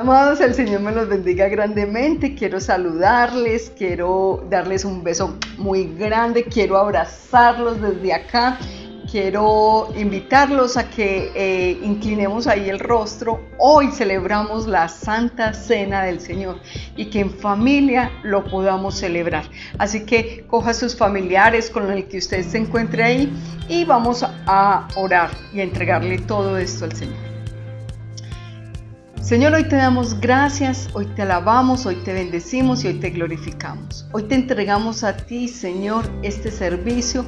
Amados, el Señor me los bendiga grandemente. Quiero saludarles, quiero darles un beso muy grande, quiero abrazarlos desde acá. Quiero invitarlos a que inclinemos ahí el rostro. Hoy celebramos la Santa Cena del Señor y que en familia lo podamos celebrar. Así que coja a sus familiares con el que usted se encuentre ahí y vamos a orar y a entregarle todo esto al Señor. Señor, hoy te damos gracias, hoy te alabamos, hoy te bendecimos y hoy te glorificamos. Hoy te entregamos a ti, Señor, este servicio.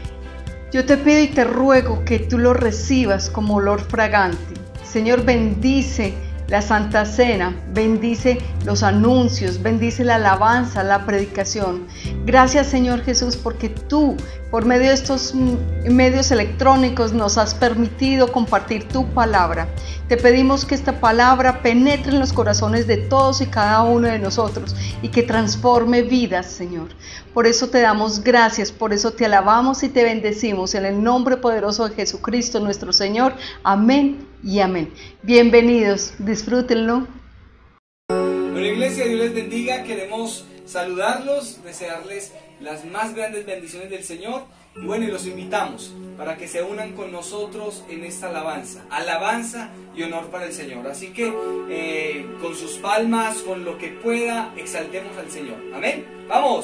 Yo te pido y te ruego que tú lo recibas como olor fragante. Señor, bendice la Santa Cena, bendice los anuncios, bendice la alabanza, la predicación. Gracias, Señor Jesús, porque tú, por medio de estos medios electrónicos, nos has permitido compartir tu palabra. Te pedimos que esta palabra penetre en los corazones de todos y cada uno de nosotros y que transforme vidas, Señor. Por eso te damos gracias, por eso te alabamos y te bendecimos en el nombre poderoso de Jesucristo nuestro Señor. Amén y amén. Bienvenidos, disfrútenlo. Bueno, iglesia, Dios les bendiga. Queremos saludarlos, desearles las más grandes bendiciones del Señor. Y bueno, y los invitamos para que se unan con nosotros en esta alabanza y honor para el Señor. Así que con sus palmas, con lo que pueda, exaltemos al Señor. Amén. ¡Vamos!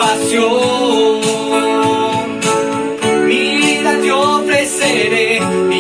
Mi vida te ofreceré.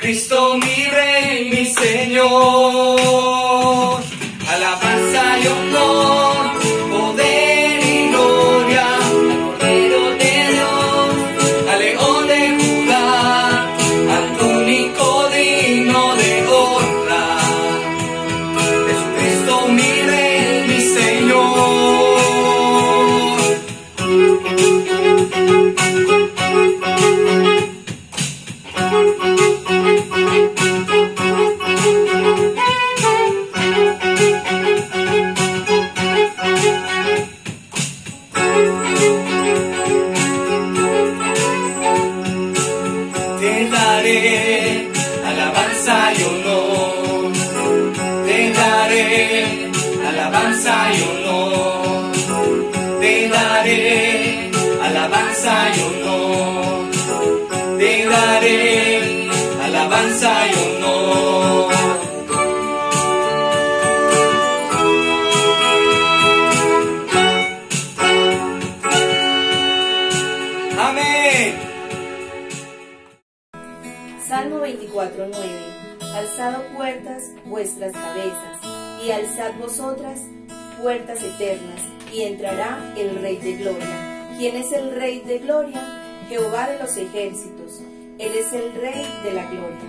Cristo mi Rey, mi Señor. Alabanza y honor, poder y gloria al Cordero de Dios, al León de Judá, al único digno de honra. Jesucristo mi Rey, mi Señor. Te daré alabanza y honor, te daré alabanza y honor, te daré alabanza y honor, te daré alabanza y honor. Amén. Salmo 24:9. Alzad puertas vuestras cabezas, y alzad vosotras puertas eternas, y entrará el Rey de Gloria. ¿Quién es el Rey de Gloria? Jehová de los ejércitos. Él es el Rey de la Gloria.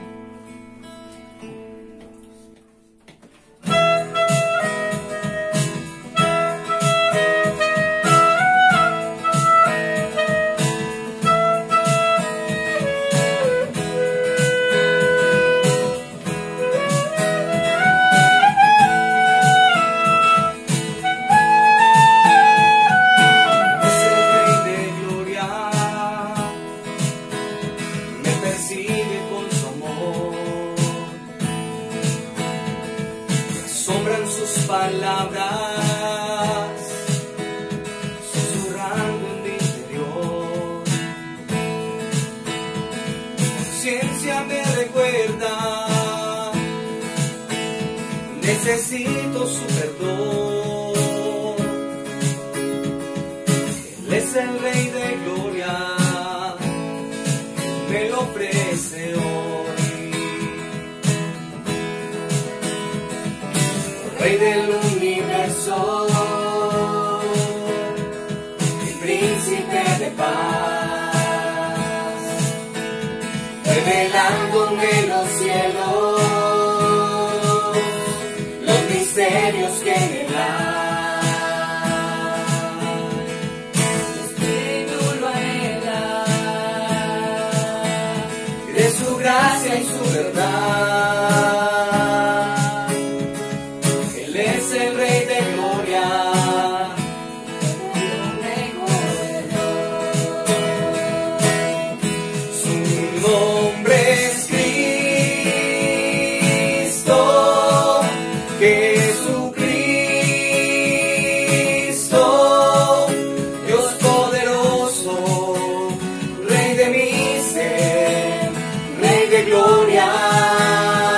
Sombran sus palabras, susurrando en mi interior. Mi conciencia me recuerda, necesito su perdón. Él es el Rey de Gloria, me lo ofrece hoy. Rey del universo, el príncipe de paz, revelándome los cielos, los misterios que en él hay. Espíritu lo anhela, de su gracia y su verdad. Es el Rey de Gloria, su nombre es Cristo, Jesucristo, Dios poderoso, Rey de mi ser, Rey de Gloria.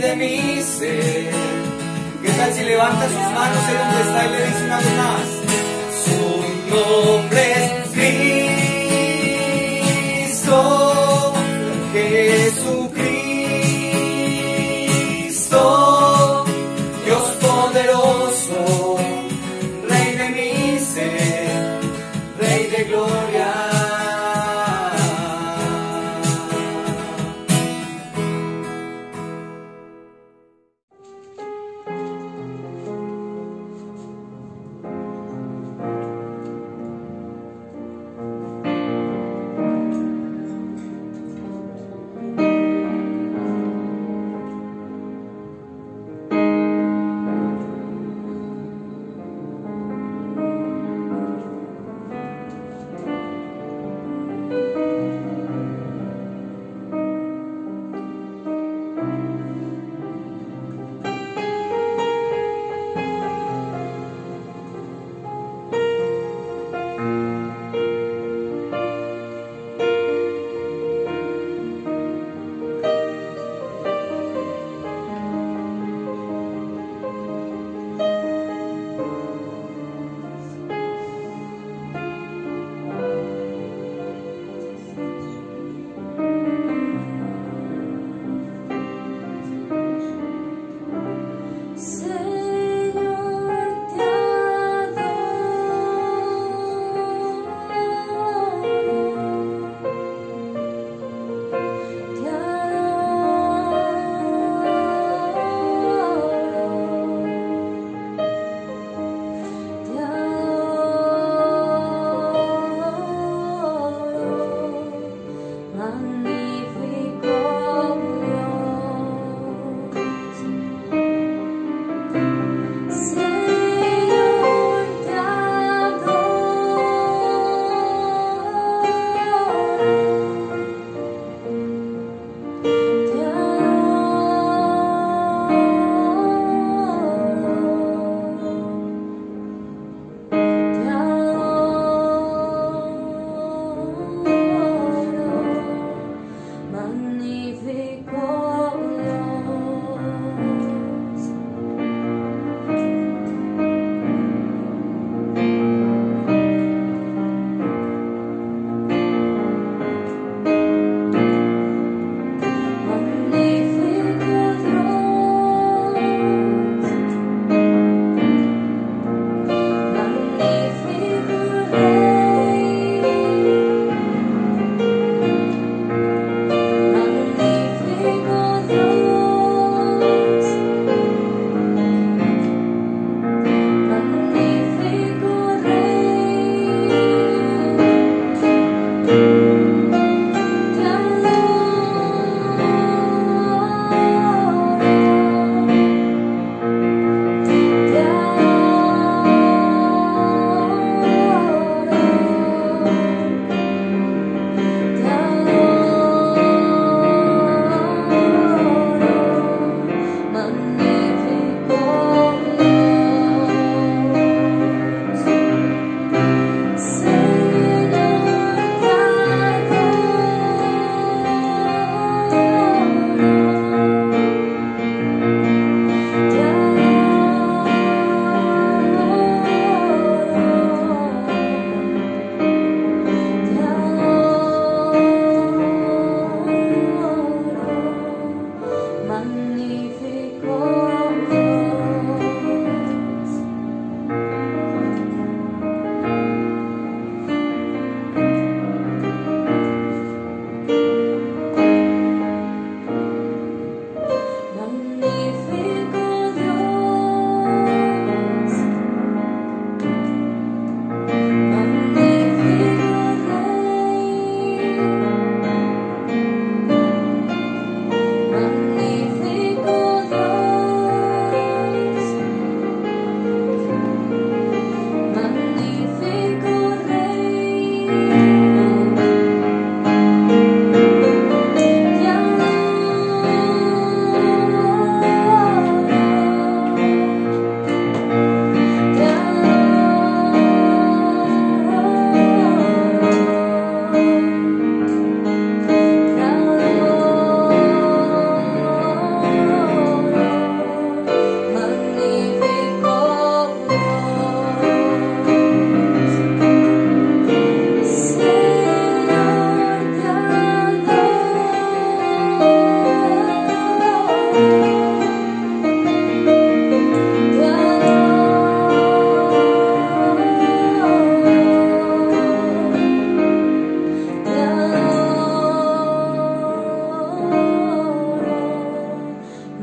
de mi ser. ¿Qué tal si levanta sus manos ahí donde está y le dice una vez más? Su nombre es Cristo, Jesucristo, Dios poderoso, Rey de mi ser, Rey de gloria.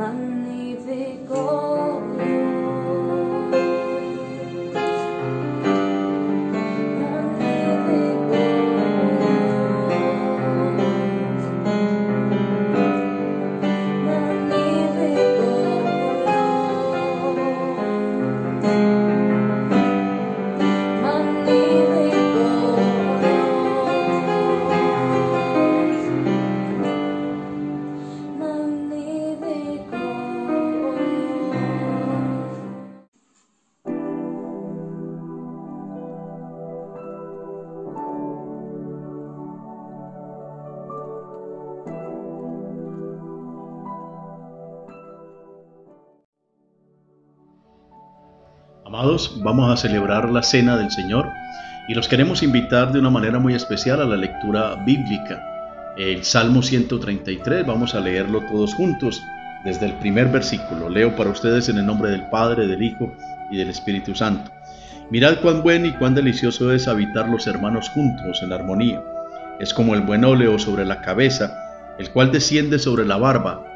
magnífico Amados, vamos a celebrar la Cena del Señor y los queremos invitar de una manera muy especial a la lectura bíblica. El Salmo 133, vamos a leerlo todos juntos desde el primer versículo. Leo para ustedes en el nombre del Padre, del Hijo y del Espíritu Santo. Mirad cuán bueno y cuán delicioso es habitar los hermanos juntos en armonía. Es como el buen óleo sobre la cabeza, el cual desciende sobre la barba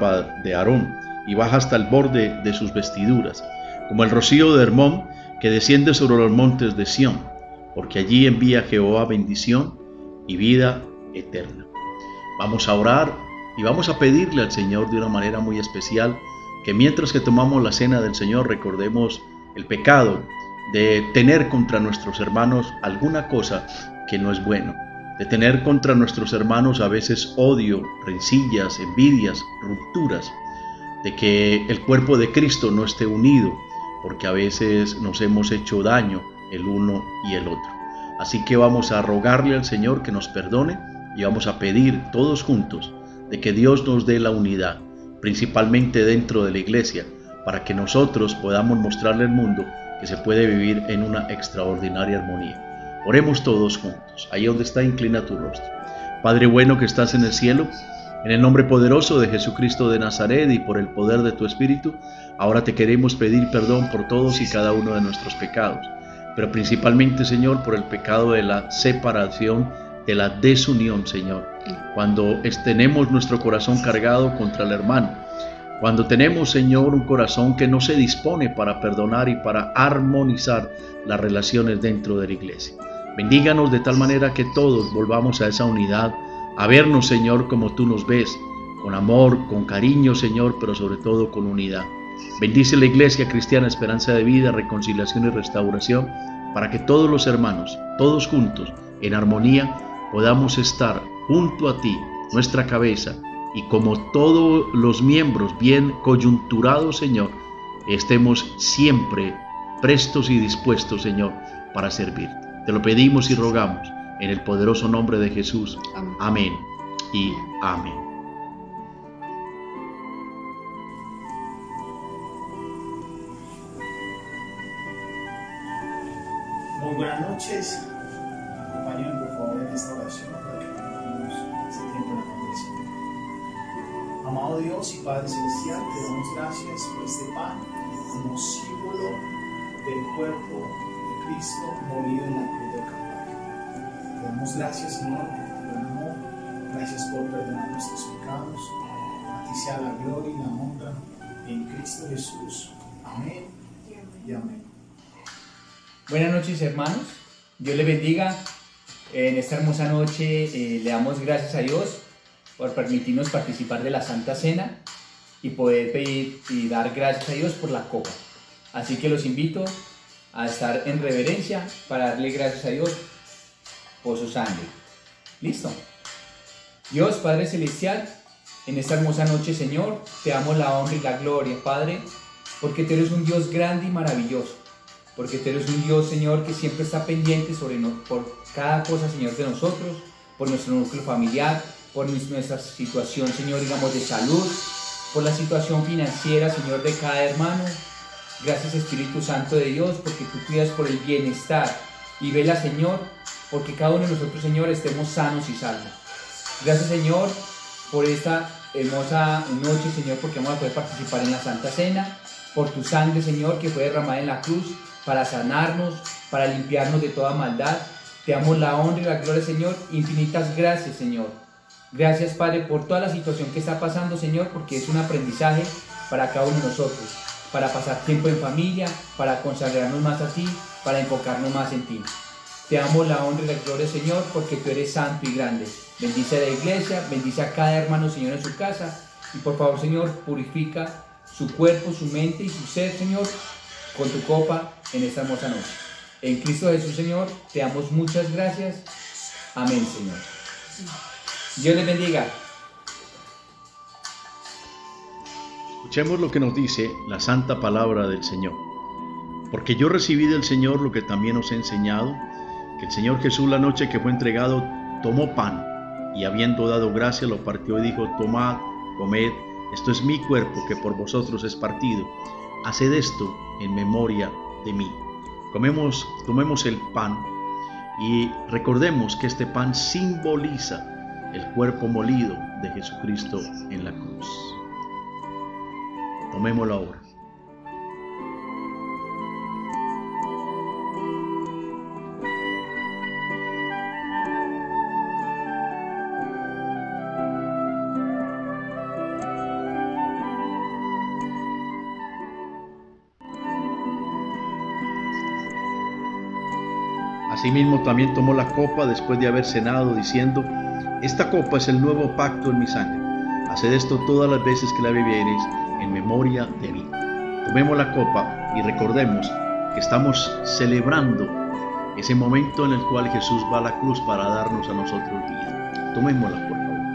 de Aarón, y baja hasta el borde de sus vestiduras, como el rocío de Hermón que desciende sobre los montes de Sión, porque allí envía Jehová bendición y vida eterna. Vamos a orar y vamos a pedirle al Señor de una manera muy especial que mientras que tomamos la cena del Señor recordemos el pecado de tener contra nuestros hermanos alguna cosa que no es bueno, de tener contra nuestros hermanos a veces odio, rencillas, envidias, rupturas, de que el cuerpo de Cristo no esté unido, porque a veces nos hemos hecho daño el uno y el otro. Así que vamos a rogarle al Señor que nos perdone y vamos a pedir todos juntos de que Dios nos dé la unidad, principalmente dentro de la iglesia, para que nosotros podamos mostrarle al mundo que se puede vivir en una extraordinaria armonía. Oremos todos juntos. Ahí donde está, inclina tu rostro. Padre bueno que estás en el cielo, en el nombre poderoso de Jesucristo de Nazaret y por el poder de tu Espíritu, ahora te queremos pedir perdón por todos y cada uno de nuestros pecados, pero principalmente, Señor, por el pecado de la separación, de la desunión, Señor. Cuando tenemos nuestro corazón cargado contra el hermano, cuando tenemos, Señor, un corazón que no se dispone para perdonar y para armonizar las relaciones dentro de la iglesia. Bendíganos de tal manera que todos volvamos a esa unidad, a vernos, Señor, como tú nos ves, con amor, con cariño, Señor, pero sobre todo con unidad. Bendice la Iglesia Cristiana Esperanza de Vida, Reconciliación y Restauración, para que todos los hermanos, todos juntos, en armonía, podamos estar junto a ti, nuestra cabeza, y como todos los miembros bien coyunturados, Señor, estemos siempre prestos y dispuestos, Señor, para servirte. Te lo pedimos y rogamos en el poderoso nombre de Jesús. Amén y amén. Muy buenas noches. Acompáñenme por favor en esta oración para que tengamos este tiempo en la familia. Amado Dios y Padre Celestial, te damos gracias por este pan como símbolo del cuerpo de Cristo molido en la cruz del Calvario. Te damos gracias, Señor, por tu gran amor. Gracias por perdonar nuestros pecados. A ti sea la gloria y la honra en Cristo Jesús. Amén y amén. Buenas noches, hermanos. Dios les bendiga. En esta hermosa noche le damos gracias a Dios por permitirnos participar de la Santa Cena y poder pedir y dar gracias a Dios por la copa. Así que los invito a estar en reverencia para darle gracias a Dios por su sangre. ¿Listo? Dios, Padre Celestial, en esta hermosa noche, Señor, te damos la honra y la gloria, Padre, porque tú eres un Dios grande y maravilloso. Porque tú eres un Dios, Señor, que siempre está pendiente por cada cosa, Señor, de nosotros, por nuestro núcleo familiar, por nuestra situación, Señor, digamos, de salud, por la situación financiera, Señor, de cada hermano. Gracias, Espíritu Santo de Dios, porque tú cuidas por el bienestar y vela, Señor, porque cada uno de nosotros, Señor, estemos sanos y salvos. Gracias, Señor, por esta hermosa noche, Señor, porque vamos a poder participar en la Santa Cena, por tu sangre, Señor, que fue derramada en la cruz, para sanarnos, para limpiarnos de toda maldad. Te damos la honra y la gloria, Señor. Infinitas gracias, Señor. Gracias, Padre, por toda la situación que está pasando, Señor, porque es un aprendizaje para cada uno de nosotros, para pasar tiempo en familia, para consagrarnos más a ti, para enfocarnos más en ti. Te damos la honra y la gloria, Señor, porque tú eres santo y grande. Bendice a la iglesia, bendice a cada hermano, Señor, en su casa. Y por favor, Señor, purifica su cuerpo, su mente y su ser, Señor, con tu copa en esta hermosa noche. En Cristo Jesús, Señor, te damos muchas gracias. Amén, Señor. Dios les bendiga. Escuchemos lo que nos dice la santa palabra del Señor. Porque yo recibí del Señor lo que también os he enseñado, que el Señor Jesús, la noche que fue entregado, tomó pan y habiendo dado gracia lo partió y dijo: tomad, comed, esto es mi cuerpo que por vosotros es partido. Haced esto en memoria de mí. Tomemos el pan y recordemos que este pan simboliza el cuerpo molido de Jesucristo en la cruz. Tomémoslo ahora. Asimismo también tomó la copa después de haber cenado, diciendo: esta copa es el nuevo pacto en mi sangre. Haced esto todas las veces que la bebiereis en memoria de mí. Tomemos la copa y recordemos que estamos celebrando ese momento en el cual Jesús va a la cruz para darnos a nosotros vida. Tomémosla, por favor.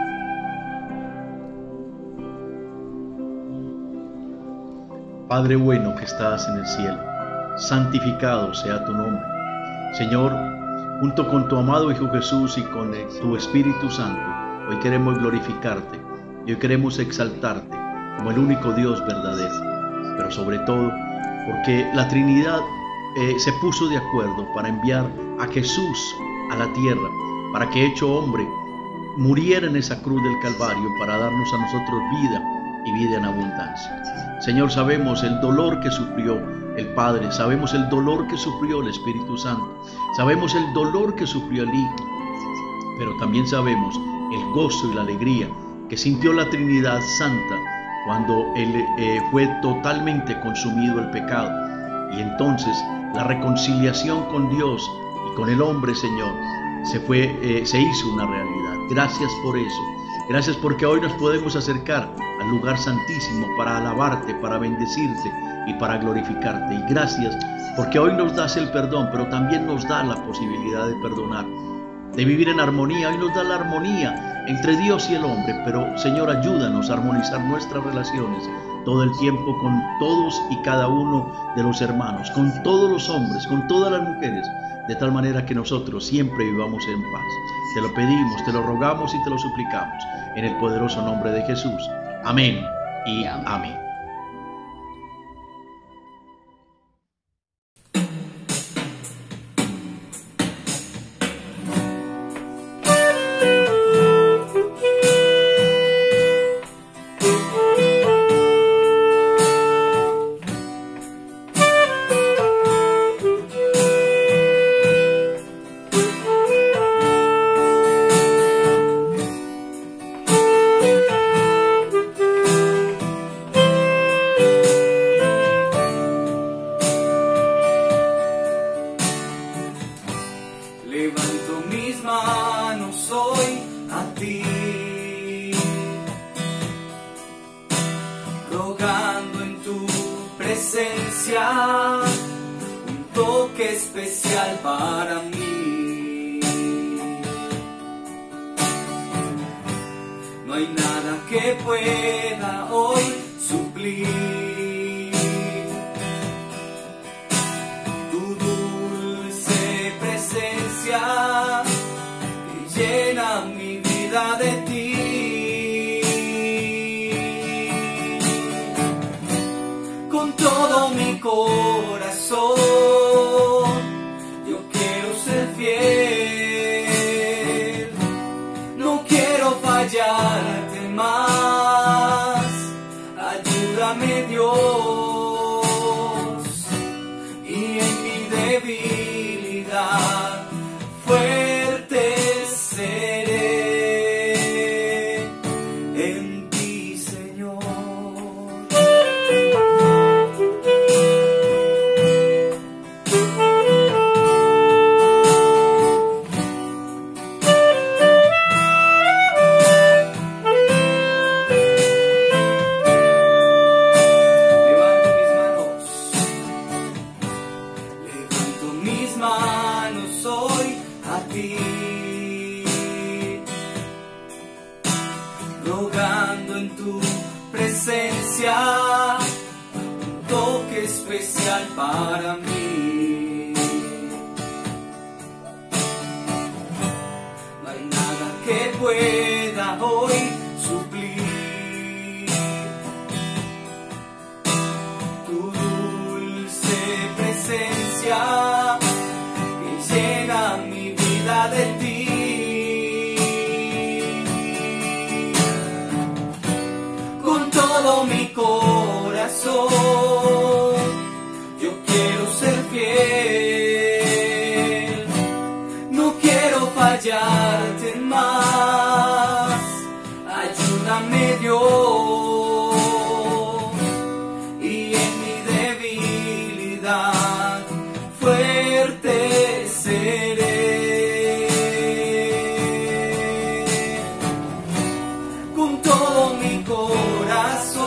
Padre bueno que estás en el cielo, santificado sea tu nombre. Señor, junto con tu amado Hijo Jesús y con tu Espíritu Santo, hoy queremos glorificarte y hoy queremos exaltarte como el único Dios verdadero, pero sobre todo porque la Trinidad se puso de acuerdo para enviar a Jesús a la tierra, para que hecho hombre muriera en esa cruz del Calvario para darnos a nosotros vida y vida en abundancia. Señor, sabemos el dolor que sufrió el Padre, sabemos el dolor que sufrió el Espíritu Santo, sabemos el dolor que sufrió el Hijo, pero también sabemos el gozo y la alegría que sintió la Trinidad Santa cuando fue totalmente consumido el pecado, y entonces la reconciliación con Dios y con el hombre, Señor, se hizo una realidad. Gracias por eso. Gracias porque hoy nos podemos acercar al lugar santísimo para alabarte, para bendecirte y para glorificarte. Y gracias porque hoy nos das el perdón, pero también nos da la posibilidad de perdonar, de vivir en armonía. Hoy nos da la armonía entre Dios y el hombre, pero Señor, ayúdanos a armonizar nuestras relaciones todo el tiempo con todos y cada uno de los hermanos, con todos los hombres, con todas las mujeres, de tal manera que nosotros siempre vivamos en paz. Te lo pedimos, te lo rogamos y te lo suplicamos en el poderoso nombre de Jesús. Amén y amén. Levanto mis manos hoy a ti, rogando en tu presencia un toque especial para mí. No hay nada que pueda hoy suplir que llena mi vida de ti. Con todo mi corazón yo quiero ser fiel, no quiero fallarte más. Ayúdame, Dios, y en mi debilidad fuerte seré. presencia, un toque especial para mí. No hay nada que pueda hoy suplir tu dulce presencia que llena mi vida de ti. Todo mi corazón, yo quiero ser fiel, no quiero fallarte más, ayúdame Dios, y en mi debilidad fuerte seré. Con todo mi corazón,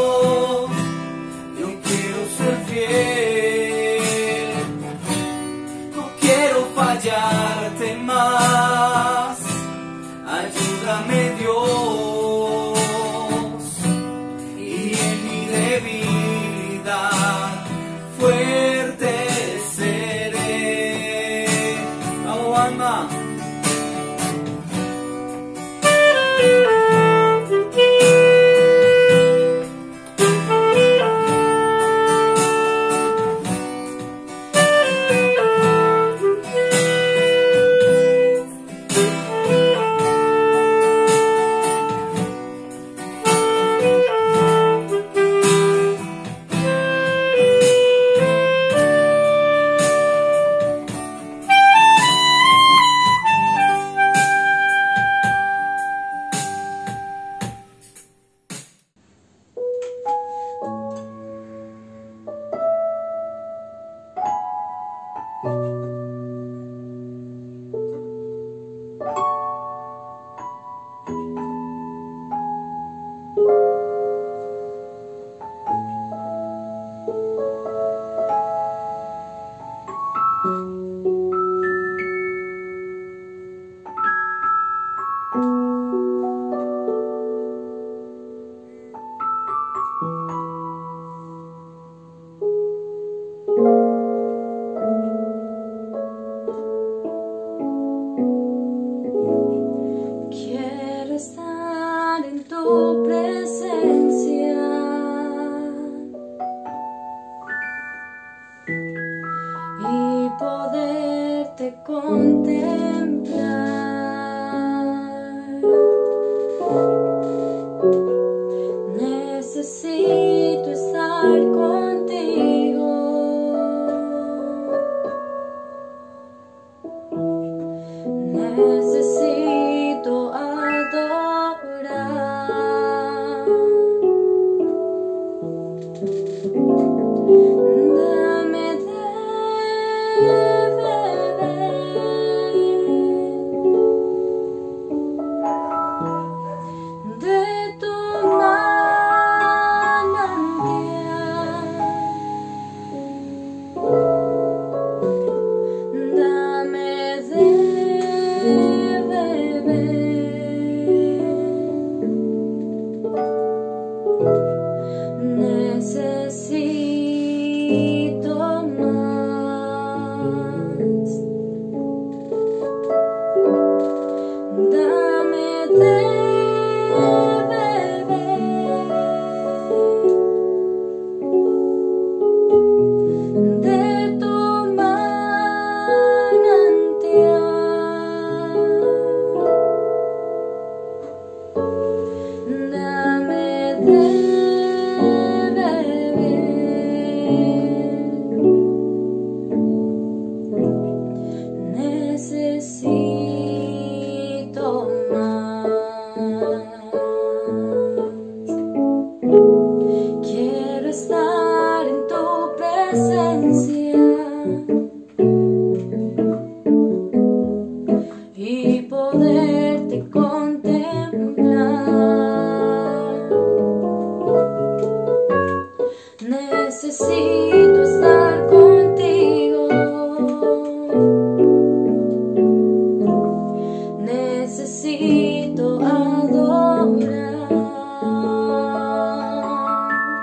yo quiero ser fiel, no quiero fallarte más, ayúdame Dios, y en mi debilidad fuerte seré. Vamos, alma. Necesito adorar.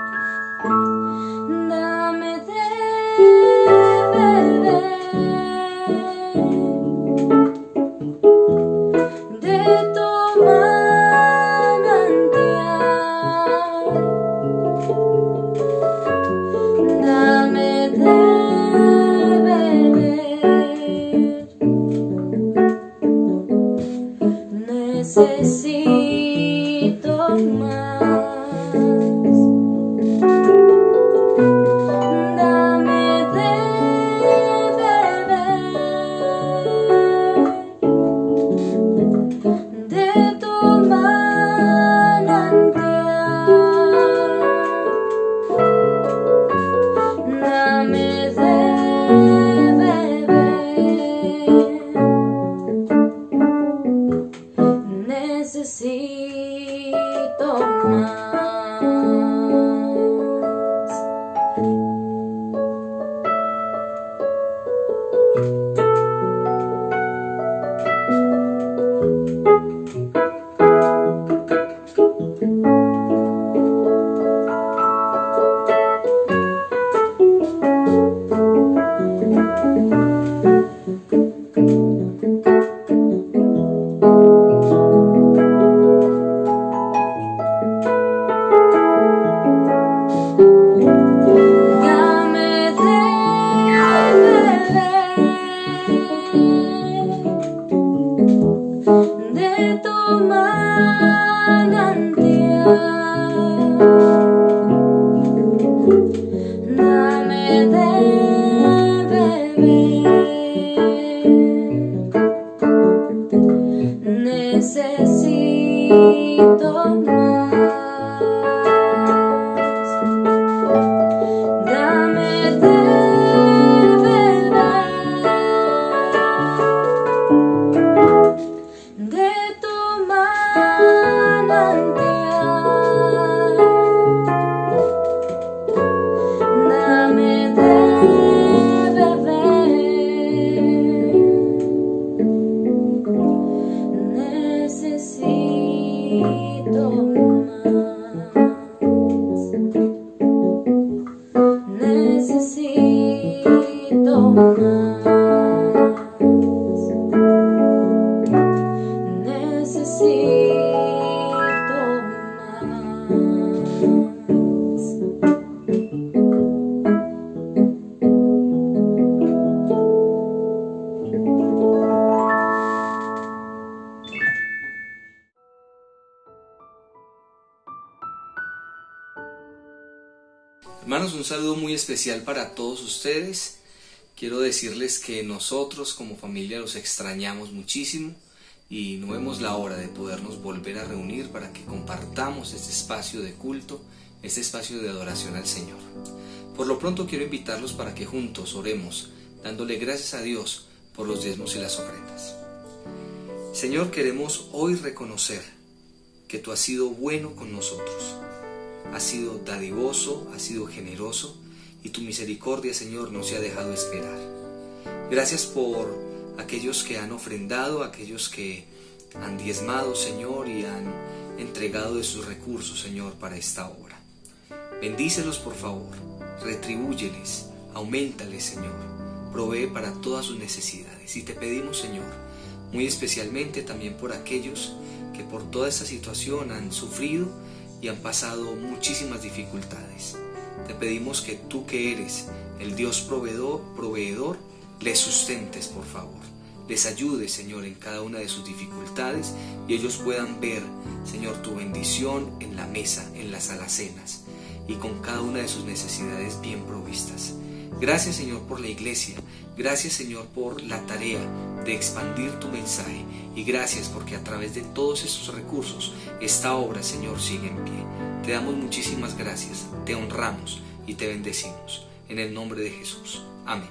Hermanos, un saludo muy especial para todos ustedes. Quiero decirles que nosotros como familia los extrañamos muchísimo y no vemos la hora de podernos volver a reunir para que compartamos este espacio de culto, este espacio de adoración al Señor. Por lo pronto quiero invitarlos para que juntos oremos, dándole gracias a Dios por los diezmos y las ofrendas. Señor, queremos hoy reconocer que tú has sido bueno con nosotros. Has sido dadivoso, has sido generoso y tu misericordia, Señor, no se ha dejado esperar. Gracias por aquellos que han ofrendado, aquellos que han diezmado, Señor, y han entregado de sus recursos, Señor, para esta obra. Bendícelos, por favor, retribúyeles, auméntales, Señor, provee para todas sus necesidades. Y te pedimos, Señor, muy especialmente también por aquellos que por toda esta situación han sufrido y han pasado muchísimas dificultades. Te pedimos que tú, que eres el Dios proveedor, les sustentes, por favor. Les ayudes, Señor, en cada una de sus dificultades y ellos puedan ver, Señor, tu bendición en la mesa, en las alacenas y con cada una de sus necesidades bien provistas. Gracias, Señor, por la iglesia. Gracias, Señor, por la tarea de expandir tu mensaje. Y gracias porque a través de todos estos recursos, esta obra, Señor, sigue en pie. Te damos muchísimas gracias, te honramos y te bendecimos. En el nombre de Jesús. Amén.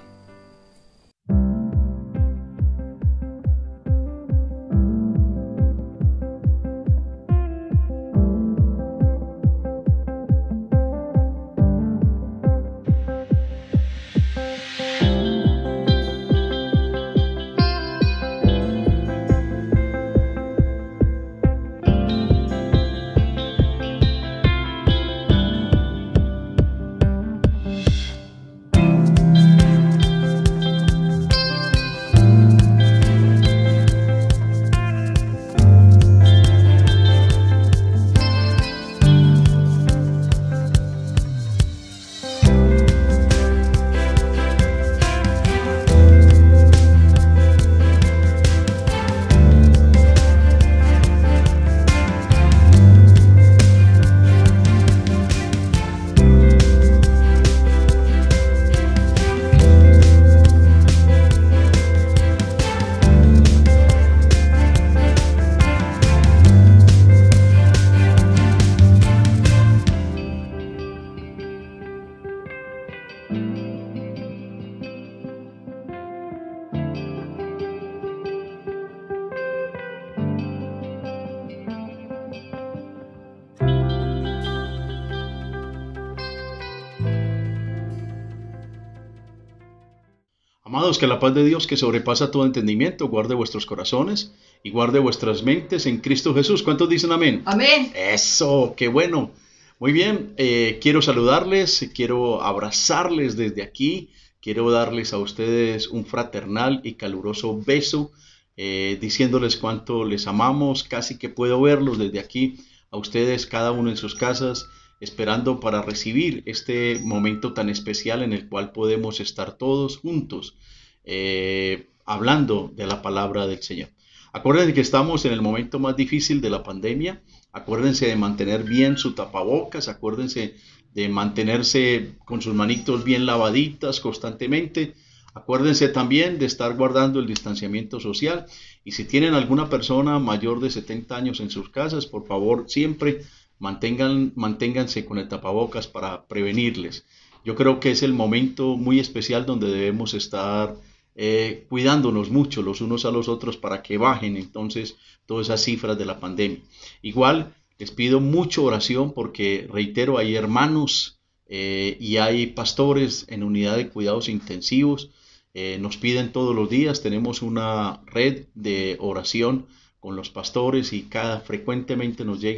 Amados, que la paz de Dios, que sobrepasa todo entendimiento, guarde vuestros corazones y guarde vuestras mentes en Cristo Jesús. ¿Cuántos dicen amén? Amén. Eso, qué bueno. Muy bien, quiero saludarles, quiero abrazarles desde aquí, quiero darles a ustedes un fraternal y caluroso beso, diciéndoles cuánto les amamos. Casi que puedo verlos desde aquí, a ustedes, cada uno en sus casas, esperando para recibir este momento tan especial en el cual podemos estar todos juntos hablando de la palabra del Señor. Acuérdense que estamos en el momento más difícil de la pandemia. Acuérdense de mantener bien su tapabocas. Acuérdense de mantenerse con sus manitos bien lavaditas constantemente. Acuérdense también de estar guardando el distanciamiento social. Y si tienen alguna persona mayor de 70 años en sus casas, por favor, siempre manténganse con el tapabocas para prevenirles. Yo creo que es el momento muy especial donde debemos estar cuidándonos mucho los unos a los otros para que bajen entonces todas esas cifras de la pandemia. Igual les pido mucha oración porque, reitero, hay hermanos y hay pastores en unidad de cuidados intensivos. Nos piden todos los días, tenemos una red de oración con los pastores y frecuentemente nos llegan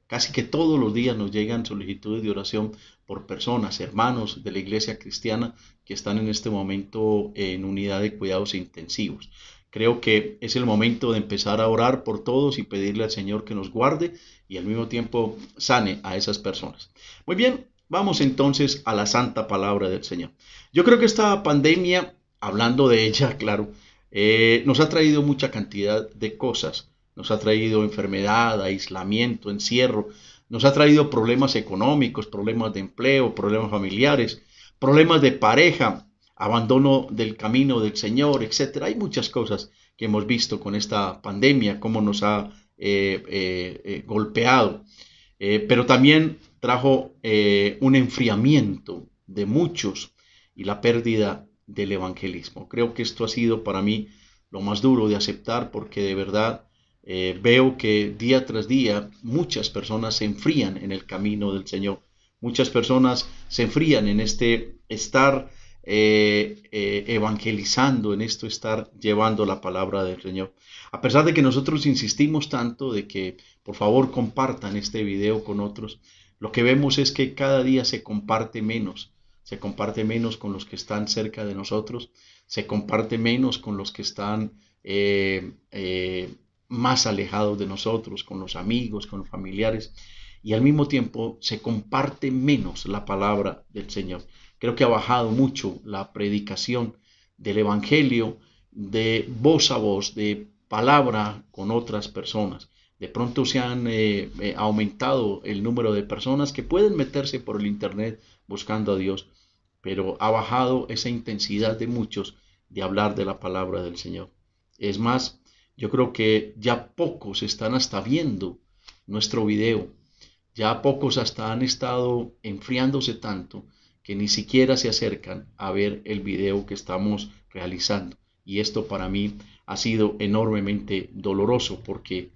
Casi que todos los días nos llegan solicitudes de oración por personas, hermanos de la iglesia cristiana que están en este momento en unidad de cuidados intensivos. Creo que es el momento de empezar a orar por todos y pedirle al Señor que nos guarde y al mismo tiempo sane a esas personas. Muy bien, vamos entonces a la santa palabra del Señor. Yo creo que esta pandemia, hablando de ella, claro, nos ha traído mucha cantidad de cosas. Nos ha traído enfermedad, aislamiento, encierro, nos ha traído problemas económicos, problemas de empleo, problemas familiares, problemas de pareja, abandono del camino del Señor, etc. Hay muchas cosas que hemos visto con esta pandemia, cómo nos ha golpeado, pero también trajo un enfriamiento de muchos y la pérdida del evangelismo. Creo que esto ha sido para mí lo más duro de aceptar, porque de verdad veo que día tras día muchas personas se enfrían en el camino del Señor. Muchas personas se enfrían en este estar evangelizando, en esto estar llevando la palabra del Señor. A pesar de que nosotros insistimos tanto de que por favor compartan este video con otros, lo que vemos es que cada día se comparte menos con los que están cerca de nosotros, se comparte menos con los que están más alejados de nosotros, con los amigos, con los familiares, y al mismo tiempo se comparte menos la palabra del Señor. Creo que ha bajado mucho la predicación del evangelio de voz a voz, de palabra con otras personas. De pronto se han aumentado el número de personas que pueden meterse por el internet buscando a Dios, pero ha bajado esa intensidad de muchos de hablar de la palabra del Señor. Es más, yo creo que ya pocos están hasta viendo nuestro video, ya pocos hasta han estado enfriándose tanto que ni siquiera se acercan a ver el video que estamos realizando. Y esto para mí ha sido enormemente doloroso, porque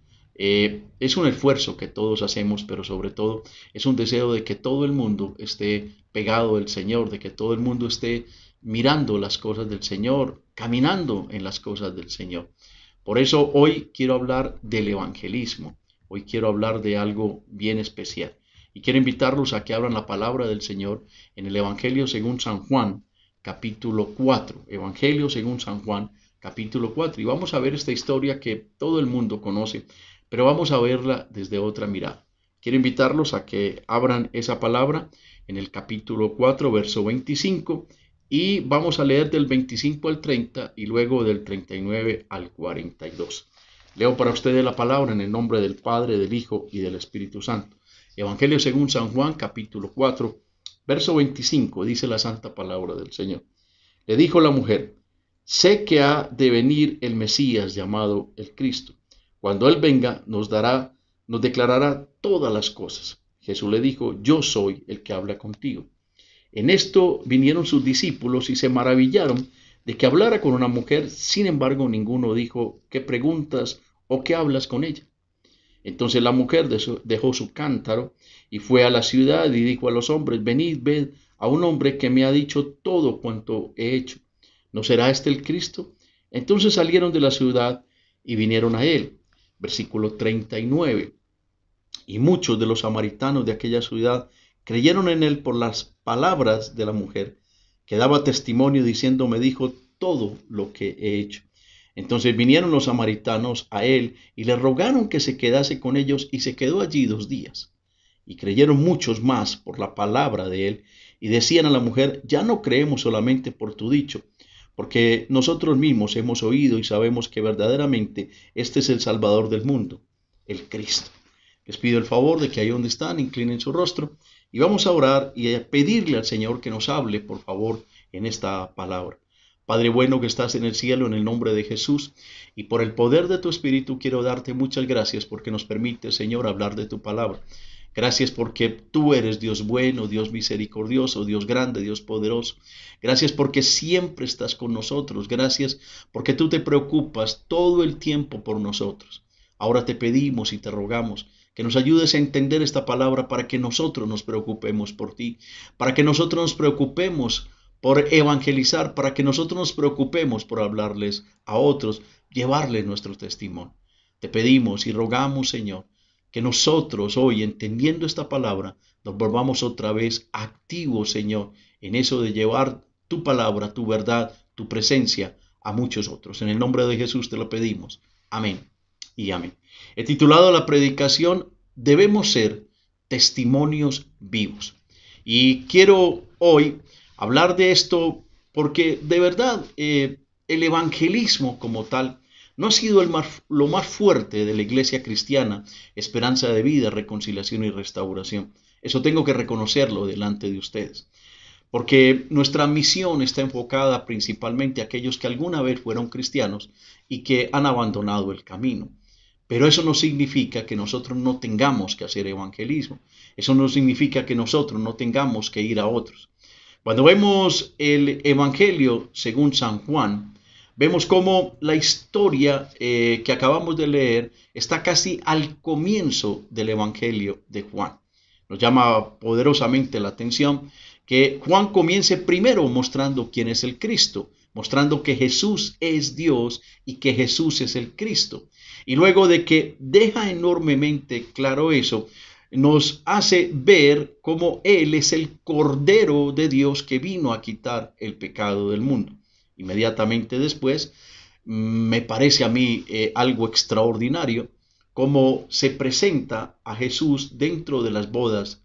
es un esfuerzo que todos hacemos, pero sobre todo es un deseo de que todo el mundo esté pegado del Señor, de que todo el mundo esté mirando las cosas del Señor, caminando en las cosas del Señor. Por eso hoy quiero hablar del evangelismo, hoy quiero hablar de algo bien especial. Y quiero invitarlos a que abran la palabra del Señor en el Evangelio según San Juan, capítulo 4. Evangelio según San Juan, capítulo 4. Y vamos a ver esta historia que todo el mundo conoce, pero vamos a verla desde otra mirada. Quiero invitarlos a que abran esa palabra en el capítulo 4, verso 25, y vamos a leer del 25 al 30 y luego del 39 al 42. Leo para ustedes la palabra en el nombre del Padre, del Hijo y del Espíritu Santo. Evangelio según San Juan, capítulo 4, verso 25, dice la santa palabra del Señor. Le dijo la mujer: sé que ha de venir el Mesías llamado el Cristo. Cuando Él venga, nos declarará todas las cosas. Jesús le dijo: yo soy el que habla contigo. En esto vinieron sus discípulos y se maravillaron de que hablara con una mujer. Sin embargo, ninguno dijo: ¿qué preguntas o qué hablas con ella? Entonces la mujer dejó su cántaro y fue a la ciudad y dijo a los hombres: venid, ved a un hombre que me ha dicho todo cuanto he hecho. ¿No será este el Cristo? Entonces salieron de la ciudad y vinieron a él. Versículo 39. Y muchos de los samaritanos de aquella ciudad creyeron en él por las palabras de la mujer, que daba testimonio diciendo: me dijo todo lo que he hecho. Entonces vinieron los samaritanos a él y le rogaron que se quedase con ellos, y se quedó allí 2 días. Y creyeron muchos más por la palabra de él, y decían a la mujer: ya no creemos solamente por tu dicho, porque nosotros mismos hemos oído y sabemos que verdaderamente este es el Salvador del mundo, el Cristo. Les pido el favor de que ahí donde están inclinen su rostro y vamos a orar y a pedirle al Señor que nos hable, por favor, en esta palabra. Padre bueno que estás en el cielo, en el nombre de Jesús y por el poder de tu Espíritu quiero darte muchas gracias porque nos permite, Señor, hablar de tu palabra. Gracias porque tú eres Dios bueno, Dios misericordioso, Dios grande, Dios poderoso. Gracias porque siempre estás con nosotros. Gracias porque tú te preocupas todo el tiempo por nosotros. Ahora te pedimos y te rogamos que nos ayudes a entender esta palabra para que nosotros nos preocupemos por ti, para que nosotros nos preocupemos por evangelizar, para que nosotros nos preocupemos por hablarles a otros, llevarles nuestro testimonio. Te pedimos y rogamos, Señor, que nosotros hoy, entendiendo esta palabra, nos volvamos otra vez activos, Señor, en eso de llevar tu palabra, tu verdad, tu presencia a muchos otros. En el nombre de Jesús te lo pedimos. Amén y amén. He titulado la predicación, Debemos ser testimonios vivos. Y quiero hoy hablar de esto porque de verdad el evangelismo como tal no ha sido lo más fuerte de la iglesia cristiana, esperanza de vida, reconciliación y restauración. Eso tengo que reconocerlo delante de ustedes. Porque nuestra misión está enfocada principalmente a aquellos que alguna vez fueron cristianos y que han abandonado el camino. Pero eso no significa que nosotros no tengamos que hacer evangelismo. Eso no significa que nosotros no tengamos que ir a otros. Cuando vemos el Evangelio según San Juan, vemos cómo la historia que acabamos de leer está casi al comienzo del Evangelio de Juan. Nos llama poderosamente la atención que Juan comience primero mostrando quién es el Cristo, mostrando que Jesús es Dios y que Jesús es el Cristo. Y luego de que deja enormemente claro eso, nos hace ver cómo Él es el Cordero de Dios que vino a quitar el pecado del mundo. Inmediatamente después, me parece a mí algo extraordinario, cómo se presenta a Jesús dentro de las bodas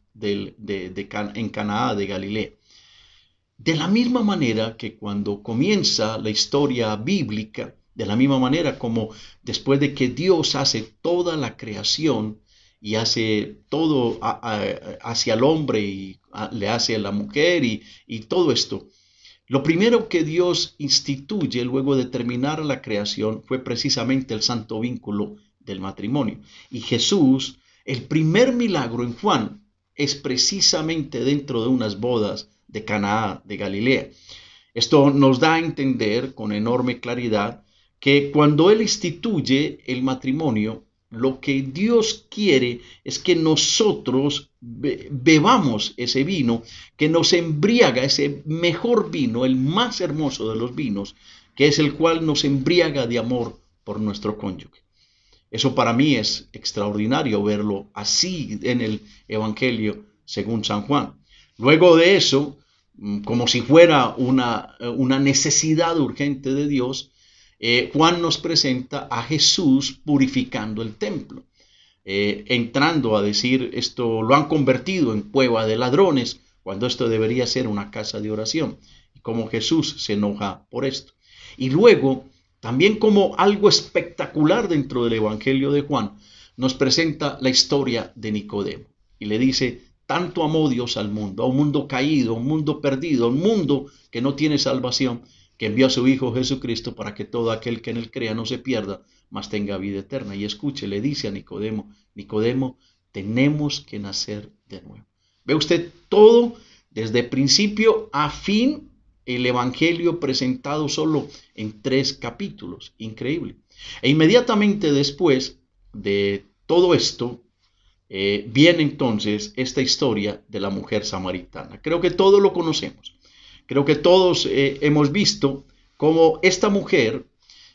en Caná de Galilea. De la misma manera que cuando comienza la historia bíblica, de la misma manera como después de que Dios hace toda la creación y hace todo hacia el hombre y le hace a la mujer y todo esto, lo primero que Dios instituye luego de terminar la creación fue precisamente el santo vínculo del matrimonio. Y Jesús, el primer milagro en Juan, es precisamente dentro de unas bodas de Caná de Galilea. Esto nos da a entender con enorme claridad que cuando Él instituye el matrimonio, lo que Dios quiere es que nosotros bebamos ese vino, que nos embriaga, ese mejor vino, el más hermoso de los vinos, que es el cual nos embriaga de amor por nuestro cónyuge. Eso para mí es extraordinario verlo así en el Evangelio según San Juan. Luego de eso, como si fuera una necesidad urgente de Dios, Juan nos presenta a Jesús purificando el templo, entrando a decir esto lo han convertido en cueva de ladrones, cuando esto debería ser una casa de oración, y como Jesús se enoja por esto. Y luego, también como algo espectacular dentro del Evangelio de Juan, nos presenta la historia de Nicodemo, y le dice, tanto amó Dios al mundo, a un mundo caído, a un mundo perdido, a un mundo que no tiene salvación, que envió a su Hijo Jesucristo para que todo aquel que en él crea no se pierda, mas tenga vida eterna. Y escuche, le dice a Nicodemo, Nicodemo, tenemos que nacer de nuevo. Ve usted todo desde principio a fin, el Evangelio presentado solo en 3 capítulos. Increíble. E inmediatamente después de todo esto, viene entonces esta historia de la mujer samaritana. Creo que todos lo conocemos. Creo que todos hemos visto cómo esta mujer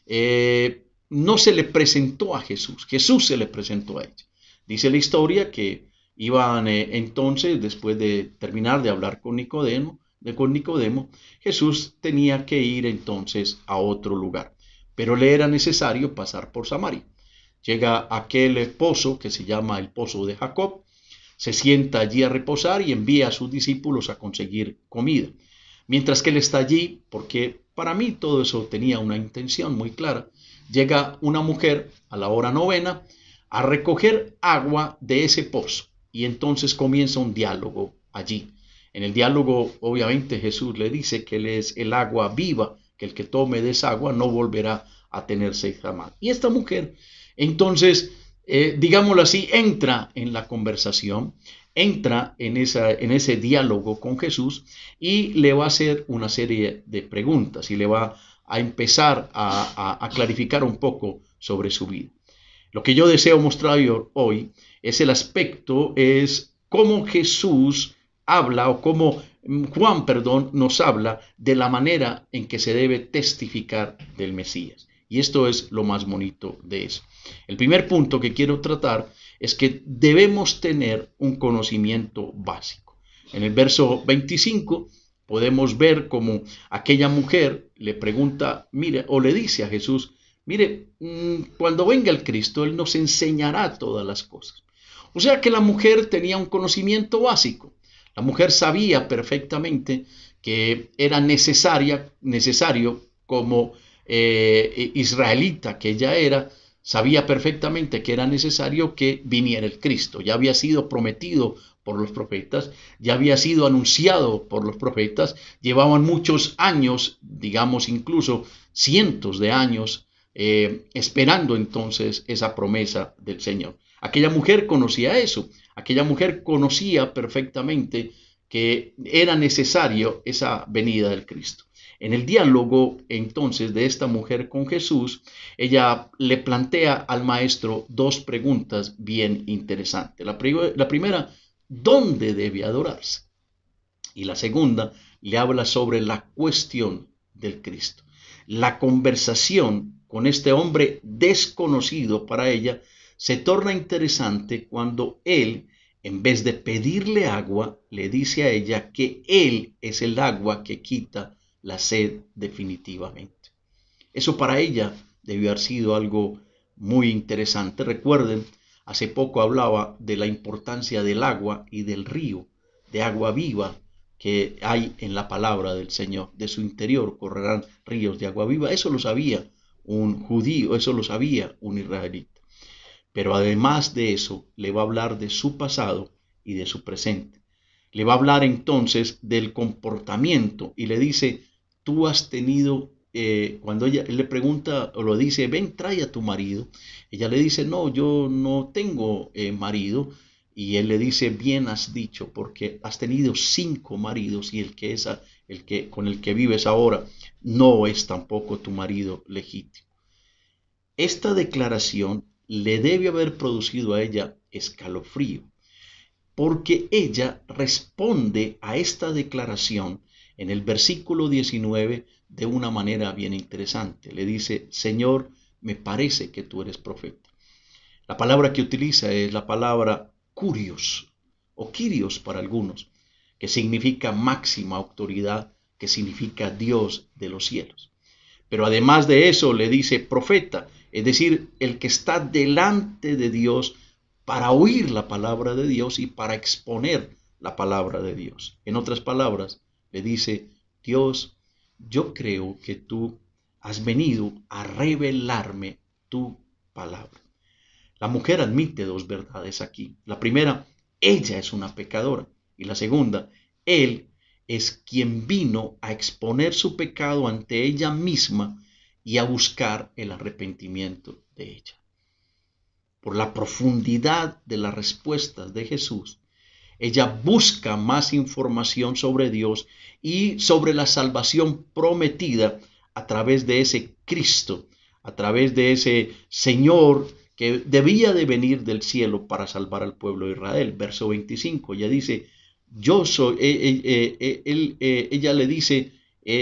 no se le presentó a Jesús, Jesús se le presentó a ella. Dice la historia que iban entonces, después de terminar de hablar con Nicodemo, Jesús tenía que ir entonces a otro lugar, pero le era necesario pasar por Samaria. Llega a aquel pozo que se llama el pozo de Jacob, se sienta allí a reposar y envía a sus discípulos a conseguir comida. Mientras que él está allí, porque para mí todo eso tenía una intención muy clara, llega una mujer a la hora 9 a recoger agua de ese pozo y entonces comienza un diálogo allí. En el diálogo, obviamente, Jesús le dice que Él es el agua viva, que el que tome de esa agua no volverá a tener sed jamás. Y esta mujer, entonces, digámoslo así, entra en la conversación, entra en ese diálogo con Jesús y le va a hacer una serie de preguntas y le va a empezar a clarificar un poco sobre su vida. Lo que yo deseo mostrar hoy es el aspecto, es cómo Jesús habla o cómo Juan, nos habla de la manera en que se debe testificar del Mesías. Y esto es lo más bonito de eso. El primer punto que quiero tratar es que debemos tener un conocimiento básico. En el verso 25 podemos ver como aquella mujer le pregunta, mire, o le dice a Jesús, mire, cuando venga el Cristo, Él nos enseñará todas las cosas. O sea que la mujer tenía un conocimiento básico. La mujer sabía perfectamente que era necesario como israelita que ella era, sabía perfectamente que era necesario que viniera el Cristo. Ya había sido prometido por los profetas, ya había sido anunciado por los profetas, llevaban muchos años, digamos incluso cientos de años, esperando entonces esa promesa del Señor. Aquella mujer conocía eso, aquella mujer conocía perfectamente que era necesario esa venida del Cristo. En el diálogo entonces de esta mujer con Jesús, ella le plantea al maestro dos preguntas bien interesantes. La primera, ¿dónde debe adorarse? Y la segunda, le habla sobre la cuestión del Cristo. La conversación con este hombre desconocido para ella se torna interesante cuando él, en vez de pedirle agua, le dice a ella que él es el agua que quita la sed definitivamente. Eso para ella debió haber sido algo muy interesante. Recuerden, hace poco hablaba de la importancia del agua y del río de agua viva que hay en la palabra del Señor. De su interior correrán ríos de agua viva. Eso lo sabía un judío, eso lo sabía un israelita. Pero además de eso, le va a hablar de su pasado y de su presente. Le va a hablar entonces del comportamiento y le dice, tú has tenido, cuando él le pregunta o lo dice, ven, trae a tu marido. Ella le dice, no, yo no tengo marido. Y él le dice, bien has dicho, porque has tenido 5 maridos y con el que vives ahora no es tampoco tu marido legítimo. Esta declaración le debe haber producido a ella escalofrío, porque ella responde a esta declaración en el versículo 19 de una manera bien interesante. Le dice, Señor, me parece que tú eres profeta. La palabra que utiliza es la palabra curios o Kyrios para algunos, que significa máxima autoridad, que significa Dios de los cielos. Pero además de eso le dice profeta, es decir, el que está delante de Dios para oír la palabra de Dios y para exponer la palabra de Dios. En otras palabras, le dice, Dios, yo creo que tú has venido a revelarme tu palabra. La mujer admite 2 verdades aquí. La primera, ella es una pecadora. Y la segunda, él es quien vino a exponer su pecado ante ella misma y a buscar el arrepentimiento de ella. Por la profundidad de las respuestas de Jesús, ella busca más información sobre Dios y sobre la salvación prometida a través de ese Cristo, a través de ese Señor que debía de venir del cielo para salvar al pueblo de Israel. Verso 25, ella dice, yo soy, ella le dice,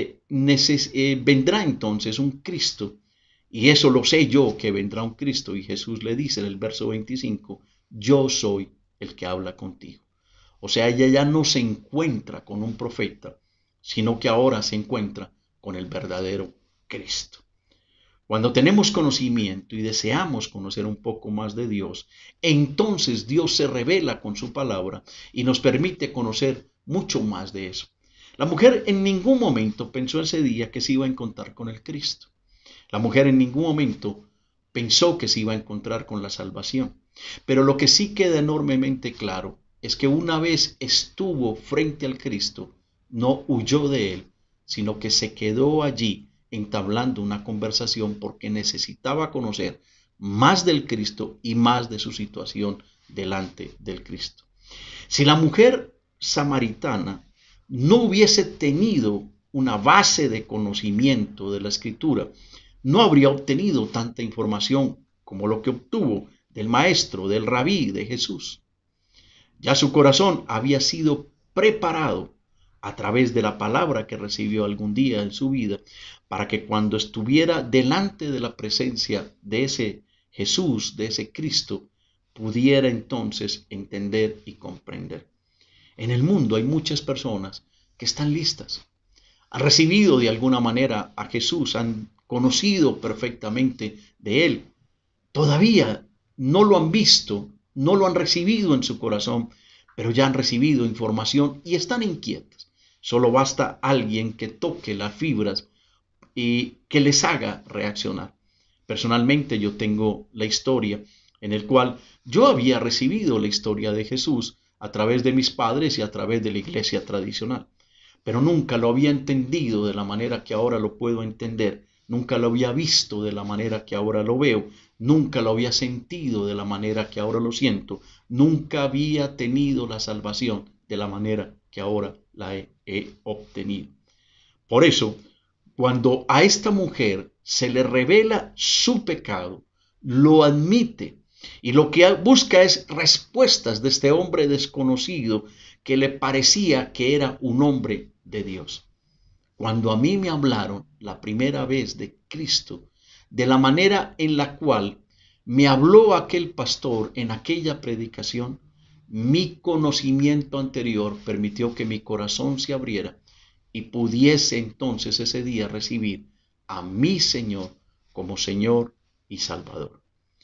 vendrá entonces un Cristo, y eso lo sé yo, que vendrá un Cristo. Y Jesús le dice en el verso 25, yo soy el que habla contigo. O sea, ella ya no se encuentra con un profeta, sino que ahora se encuentra con el verdadero Cristo. Cuando tenemos conocimiento y deseamos conocer un poco más de Dios, entonces Dios se revela con su palabra y nos permite conocer mucho más de eso. La mujer en ningún momento pensó ese día que se iba a encontrar con el Cristo. La mujer en ningún momento pensó que se iba a encontrar con la salvación. Pero lo que sí queda enormemente claro es que una vez estuvo frente al Cristo, no huyó de él, sino que se quedó allí entablando una conversación porque necesitaba conocer más del Cristo y más de su situación delante del Cristo. Si la mujer samaritana no hubiese tenido una base de conocimiento de la Escritura, no habría obtenido tanta información como lo que obtuvo del maestro, del rabí, de Jesús. Ya su corazón había sido preparado a través de la palabra que recibió algún día en su vida, para que cuando estuviera delante de la presencia de ese Jesús, de ese Cristo, pudiera entonces entender y comprender. En el mundo hay muchas personas que están listas, han recibido de alguna manera a Jesús, han conocido perfectamente de Él. Todavía no lo han visto, no lo han recibido en su corazón, pero ya han recibido información y están inquietas. Solo basta alguien que toque las fibras y que les haga reaccionar. Personalmente yo tengo la historia en el cual yo había recibido la historia de Jesús a través de mis padres y a través de la iglesia tradicional, pero nunca lo había entendido de la manera que ahora lo puedo entender, nunca lo había visto de la manera que ahora lo veo, nunca lo había sentido de la manera que ahora lo siento, nunca había tenido la salvación de la manera que ahora la he obtenido. Por eso, cuando a esta mujer se le revela su pecado, lo admite y lo que busca es respuestas de este hombre desconocido que le parecía que era un hombre de Dios. Cuando a mí me hablaron la primera vez de Cristo, de la manera en la cual me habló aquel pastor en aquella predicación, mi conocimiento anterior permitió que mi corazón se abriera y pudiese entonces ese día recibir a mi Señor como Señor y Salvador.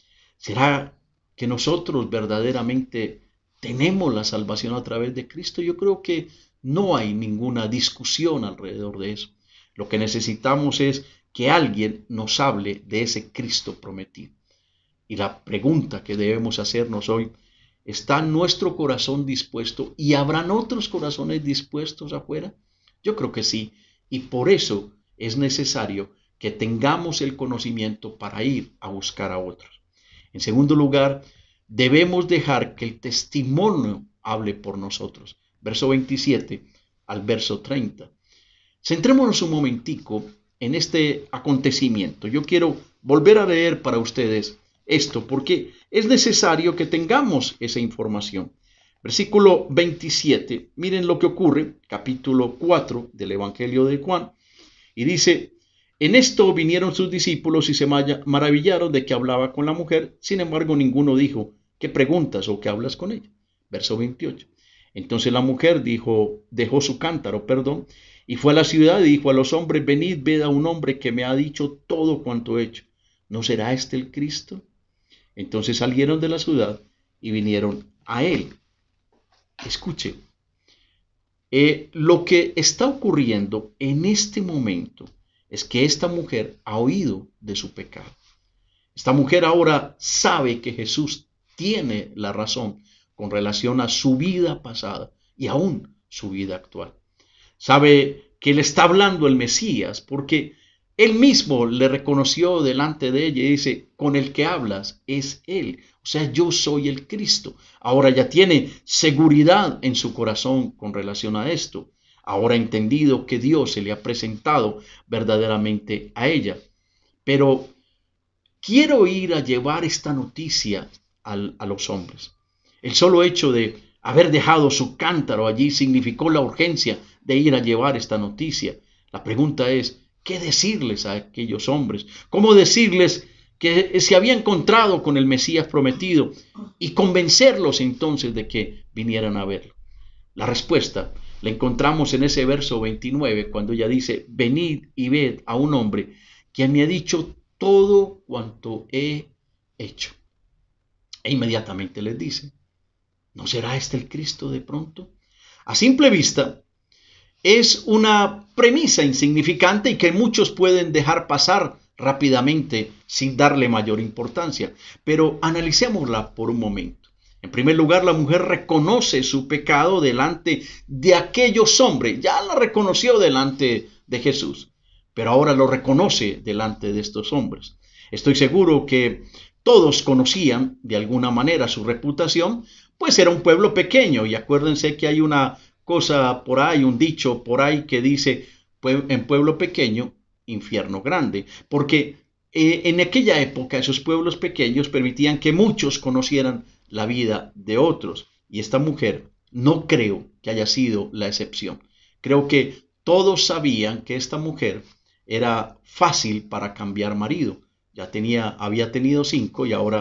¿Será que nosotros verdaderamente tenemos la salvación a través de Cristo? Yo creo que no hay ninguna discusión alrededor de eso. Lo que necesitamos es que alguien nos hable de ese Cristo prometido. Y la pregunta que debemos hacernos hoy, ¿está nuestro corazón dispuesto y habrán otros corazones dispuestos afuera? Yo creo que sí, y por eso es necesario que tengamos el conocimiento para ir a buscar a otros. En segundo lugar, debemos dejar que el testimonio hable por nosotros. Verso 27 al verso 30. Centrémonos un momentico en este acontecimiento. Yo quiero volver a leer para ustedes esto porque es necesario que tengamos esa información. Versículo 27, miren lo que ocurre, capítulo 4 del Evangelio de Juan, y dice: en esto vinieron sus discípulos y se maravillaron de que hablaba con la mujer, sin embargo ninguno dijo: ¿qué preguntas o qué hablas con ella? Verso 28, entonces la mujer dejó su cántaro, y fue a la ciudad y dijo a los hombres: venid, ved a un hombre que me ha dicho todo cuanto he hecho. ¿No será este el Cristo? Entonces salieron de la ciudad y vinieron a él. Escuche, lo que está ocurriendo en este momento es que esta mujer ha oído de su pecado. Esta mujer ahora sabe que Jesús tiene la razón con relación a su vida pasada y aún su vida actual. Sabe que le está hablando el Mesías porque él mismo le reconoció delante de ella y dice: con el que hablas es él. O sea, yo soy el Cristo. Ahora ya tiene seguridad en su corazón con relación a esto. Ahora ha entendido que Dios se le ha presentado verdaderamente a ella. Pero quiero ir a llevar esta noticia a los hombres. El solo hecho de haber dejado su cántaro allí significó la urgencia de ir a llevar esta noticia. La pregunta es: ¿qué decirles a aquellos hombres? ¿Cómo decirles que se había encontrado con el Mesías prometido y convencerlos entonces de que vinieran a verlo? La respuesta la encontramos en ese verso 29, cuando ella dice: venid y ved a un hombre que me ha dicho todo cuanto he hecho. E inmediatamente les dice: ¿no será este el Cristo de pronto? A simple vista, es una premisa insignificante y que muchos pueden dejar pasar rápidamente sin darle mayor importancia. Pero analicémosla por un momento. En primer lugar, la mujer reconoce su pecado delante de aquellos hombres. Ya la reconoció delante de Jesús, pero ahora lo reconoce delante de estos hombres. Estoy seguro que todos conocían de alguna manera su reputación, pues era un pueblo pequeño. Y acuérdense que hay una cosa por ahí, un dicho por ahí que dice: en pueblo pequeño, infierno grande, porque en aquella época esos pueblos pequeños permitían que muchos conocieran la vida de otros, y esta mujer no creo que haya sido la excepción. Creo que todos sabían que esta mujer era fácil para cambiar marido. Ya había tenido 5 y ahora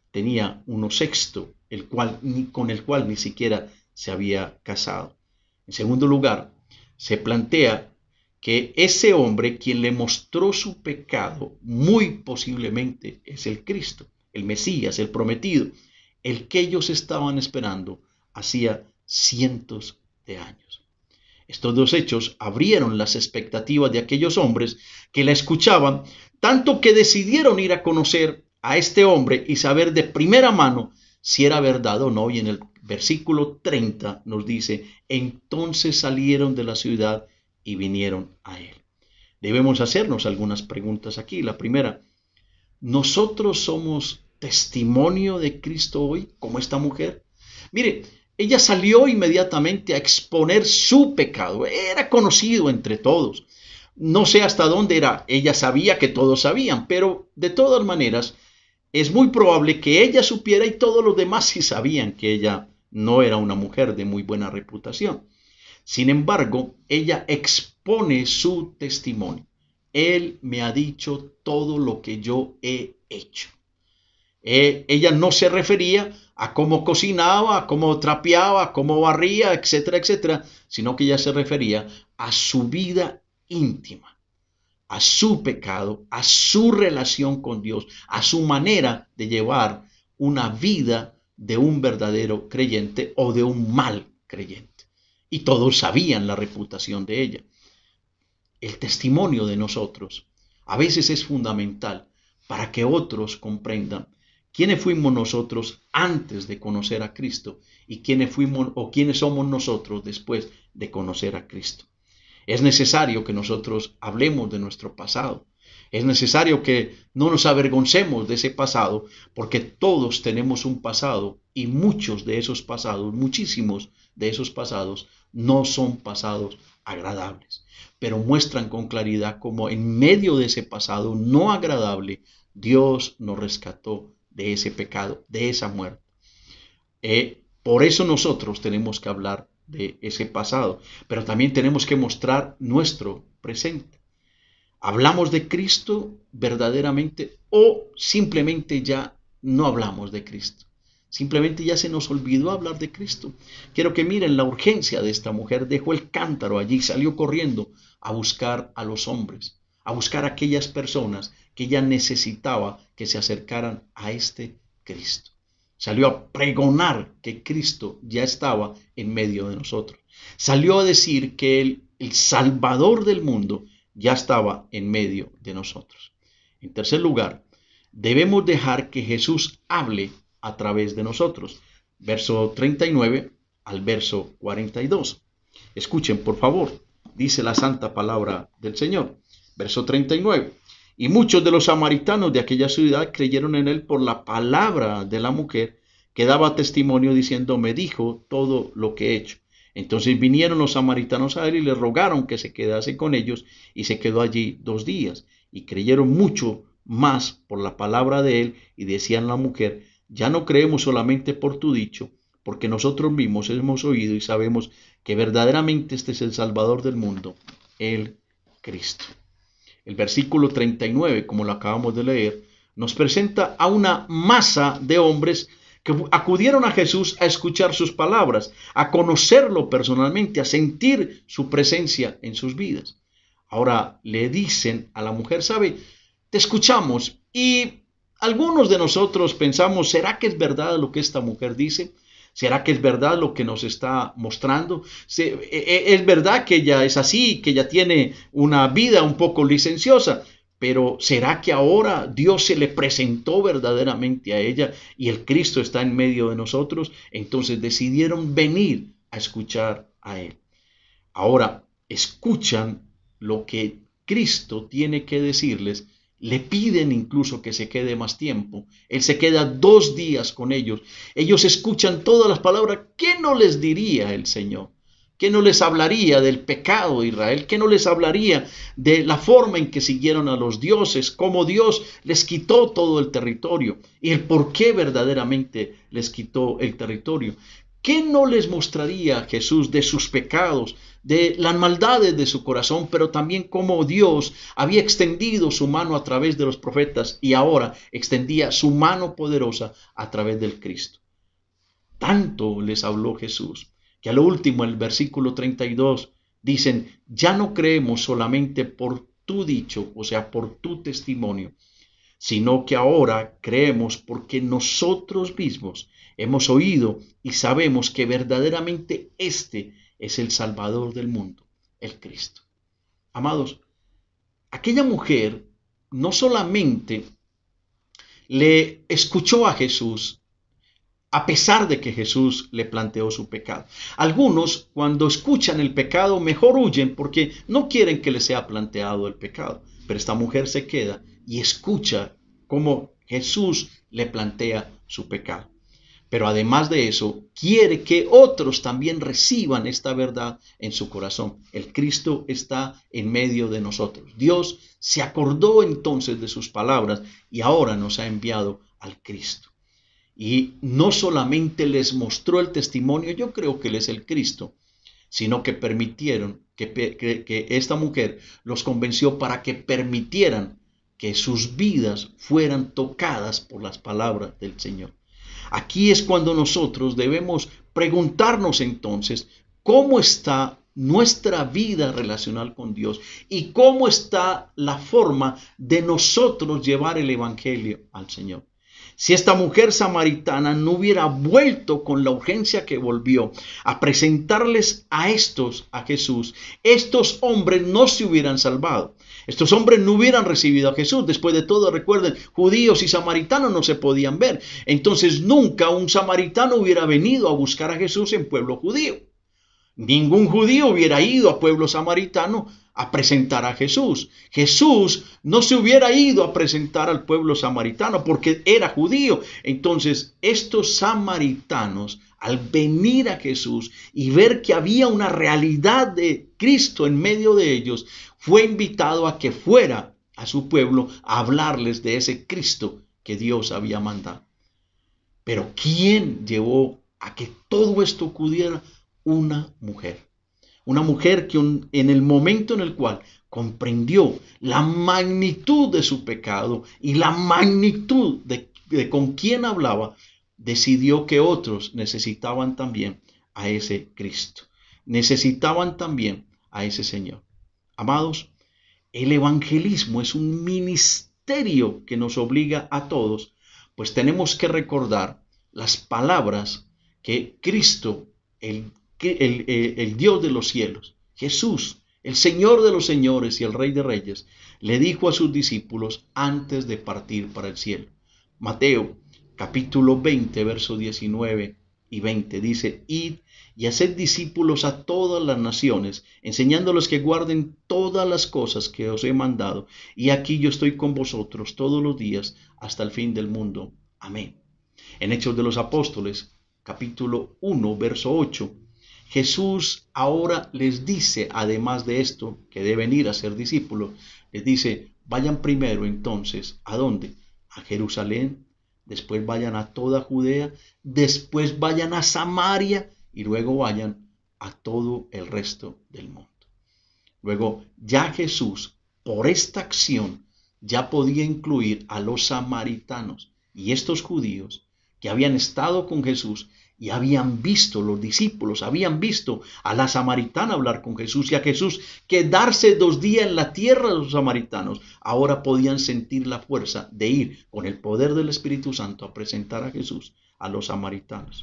tenía uno sexto, con el cual ni siquiera se había casado. En segundo lugar, se plantea que ese hombre quien le mostró su pecado muy posiblemente es el Cristo, el Mesías, el prometido, el que ellos estaban esperando hacía cientos de años. Estos dos hechos abrieron las expectativas de aquellos hombres que la escuchaban, tanto que decidieron ir a conocer a este hombre y saber de primera mano si era verdad o no. Y en el versículo 30 nos dice: entonces salieron de la ciudad y vinieron a él. Debemos hacernos algunas preguntas aquí. La primera: ¿nosotros somos testimonio de Cristo hoy, como esta mujer? Mire, ella salió inmediatamente a exponer su pecado. Era conocido entre todos. No sé hasta dónde era. Ella sabía que todos sabían, pero de todas maneras es muy probable que ella supiera y todos los demás sí sabían que ella no era una mujer de muy buena reputación. Sin embargo, ella expone su testimonio. Él me ha dicho todo lo que yo he hecho. Ella no se refería a cómo cocinaba, a cómo trapeaba, a cómo barría, etcétera, etcétera, sino que ella se refería a su vida íntima, a su pecado, a su relación con Dios, a su manera de llevar una vida de un verdadero creyente o de un mal creyente. Y todos sabían la reputación de ella. El testimonio de nosotros a veces es fundamental para que otros comprendan quiénes fuimos nosotros antes de conocer a Cristo y quiénes somos nosotros después de conocer a Cristo. Es necesario que nosotros hablemos de nuestro pasado. Es necesario que no nos avergoncemos de ese pasado, porque todos tenemos un pasado y muchos de esos pasados, muchísimos de esos pasados, no son pasados agradables, pero muestran con claridad cómo en medio de ese pasado no agradable, Dios nos rescató de ese pecado, de esa muerte. Por eso nosotros tenemos que hablar de ese pasado, pero también tenemos que mostrar nuestro presente. ¿Hablamos de Cristo verdaderamente o simplemente ya no hablamos de Cristo? Simplemente ya se nos olvidó hablar de Cristo. Quiero que miren la urgencia de esta mujer. Dejó el cántaro allí, salió corriendo a buscar a los hombres, a buscar a aquellas personas que ella necesitaba que se acercaran a este Cristo. Salió a pregonar que Cristo ya estaba en medio de nosotros. Salió a decir que el Salvador del mundo ya estaba en medio de nosotros. En tercer lugar, debemos dejar que Jesús hable a través de nosotros. Verso 39 al verso 42. Escuchen, por favor. Dice la santa palabra del Señor. Verso 39. Y muchos de los samaritanos de aquella ciudad creyeron en él por la palabra de la mujer, que daba testimonio diciendo: me dijo todo lo que he hecho. Entonces vinieron los samaritanos a él y le rogaron que se quedase con ellos, y se quedó allí 2 días. Y creyeron mucho más por la palabra de él, y decían la mujer: ya no creemos solamente por tu dicho, porque nosotros mismos hemos oído y sabemos que verdaderamente este es el Salvador del mundo, el Cristo. El versículo 39, como lo acabamos de leer, nos presenta a una masa de hombres que acudieron a Jesús a escuchar sus palabras, a conocerlo personalmente, a sentir su presencia en sus vidas. Ahora le dicen a la mujer: ¿sabe? Te escuchamos, y algunos de nosotros pensamos: ¿será que es verdad lo que esta mujer dice? ¿Será que es verdad lo que nos está mostrando? ¿Es verdad que ella es así, que ella tiene una vida un poco licenciosa? Pero ¿será que ahora Dios se le presentó verdaderamente a ella y el Cristo está en medio de nosotros? Entonces decidieron venir a escuchar a él. Ahora escuchan lo que Cristo tiene que decirles. Le piden incluso que se quede más tiempo. Él se queda 2 días con ellos. Ellos escuchan todas las palabras. ¿Qué no les diría el Señor? ¿Qué no les hablaría del pecado de Israel? ¿Qué no les hablaría de la forma en que siguieron a los dioses? Cómo Dios les quitó todo el territorio y el por qué verdaderamente les quitó el territorio. ¿Qué no les mostraría Jesús de sus pecados, de las maldades de su corazón, pero también cómo Dios había extendido su mano a través de los profetas y ahora extendía su mano poderosa a través del Cristo. Tanto les habló Jesús que a lo último, en el versículo 32, dicen, ya no creemos solamente por tu dicho, o sea, por tu testimonio, sino que ahora creemos porque nosotros mismos hemos oído y sabemos que verdaderamente este es el Salvador del mundo, el Cristo. Amados, aquella mujer no solamente le escuchó a Jesús, a pesar de que Jesús le planteó su pecado. Algunos, cuando escuchan el pecado, mejor huyen porque no quieren que les sea planteado el pecado. Pero esta mujer se queda y escucha cómo Jesús le plantea su pecado. Pero además de eso, quiere que otros también reciban esta verdad en su corazón. El Cristo está en medio de nosotros. Dios se acordó entonces de sus palabras y ahora nos ha enviado al Cristo. Y no solamente les mostró el testimonio, yo creo que Él es el Cristo, sino que permitieron que esta mujer los convenció para que permitieran que sus vidas fueran tocadas por las palabras del Señor. Aquí es cuando nosotros debemos preguntarnos entonces cómo está nuestra vida relacional con Dios y cómo está la forma de nosotros llevar el evangelio al Señor. Si esta mujer samaritana no hubiera vuelto con la urgencia que volvió a presentarles a Jesús, estos hombres no se hubieran salvado. Estos hombres no hubieran recibido a Jesús. Después de todo, recuerden, judíos y samaritanos no se podían ver. Entonces nunca un samaritano hubiera venido a buscar a Jesús en pueblo judío. Ningún judío hubiera ido a pueblo samaritano a presentar a Jesús. Jesús no se hubiera ido a presentar al pueblo samaritano porque era judío. Entonces, estos samaritanos, al venir a Jesús y ver que había una realidad de Cristo en medio de ellos, fue invitado a que fuera a su pueblo a hablarles de ese Cristo que Dios había mandado. Pero ¿quién llevó a que todo esto ocurriera? Una mujer. Una mujer que en el momento en el cual comprendió la magnitud de su pecado y la magnitud de con quién hablaba, decidió que otros necesitaban también a ese Cristo. Necesitaban también a ese Señor. Amados, el evangelismo es un ministerio que nos obliga a todos, pues tenemos que recordar las palabras que Cristo, el Dios de los cielos, Jesús, el Señor de los señores y el Rey de reyes, le dijo a sus discípulos antes de partir para el cielo. Mateo capítulo 20, versos 19 y 20 dice, id y haced discípulos a todas las naciones, enseñándoles que guarden todas las cosas que os he mandado, y aquí yo estoy con vosotros todos los días hasta el fin del mundo. Amén. En Hechos de los Apóstoles, capítulo 1, verso 8, Jesús ahora les dice, además de esto, que deben ir a ser discípulos, les dice, vayan primero entonces, ¿a dónde? A Jerusalén, después vayan a toda Judea, después vayan a Samaria y luego vayan a todo el resto del mundo. Luego, ya Jesús, por esta acción, ya podía incluir a los samaritanos y estos judíos que habían estado con Jesús y habían visto, los discípulos habían visto a la samaritana hablar con Jesús y a Jesús quedarse 2 días en la tierra de los samaritanos. Ahora podían sentir la fuerza de ir con el poder del Espíritu Santo a presentar a Jesús a los samaritanos.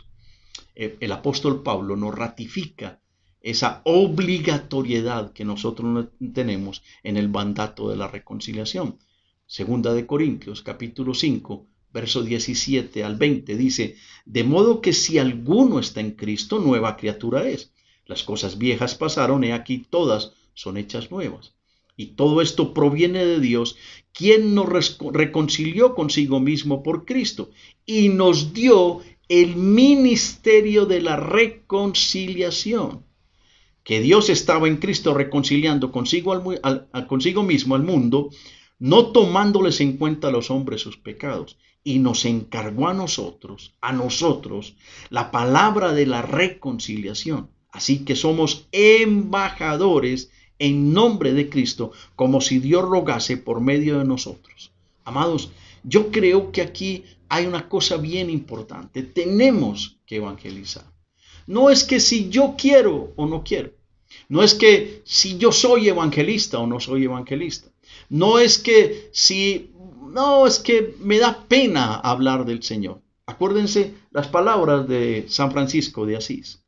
El apóstol Pablo nos ratifica esa obligatoriedad que nosotros tenemos en el mandato de la reconciliación. Segunda de Corintios, capítulo 5, verso 17 al 20, dice, de modo que si alguno está en Cristo, nueva criatura es. Las cosas viejas pasaron, he aquí todas son hechas nuevas. Y todo esto proviene de Dios, quien nos reconcilió consigo mismo por Cristo y nos dio el ministerio de la reconciliación. Que Dios estaba en Cristo reconciliando consigo mismo al mundo, no tomándoles en cuenta a los hombres sus pecados, y nos encargó a nosotros, la palabra de la reconciliación. Así que somos embajadores en nombre de Cristo, como si Dios rogase por medio de nosotros. Amados, yo creo que aquí hay una cosa bien importante. Tenemos que evangelizar. No es que si yo quiero o no quiero. No es que si yo soy evangelista o no soy evangelista. No es que es que me da pena hablar del Señor. Acuérdense las palabras de San Francisco de Asís.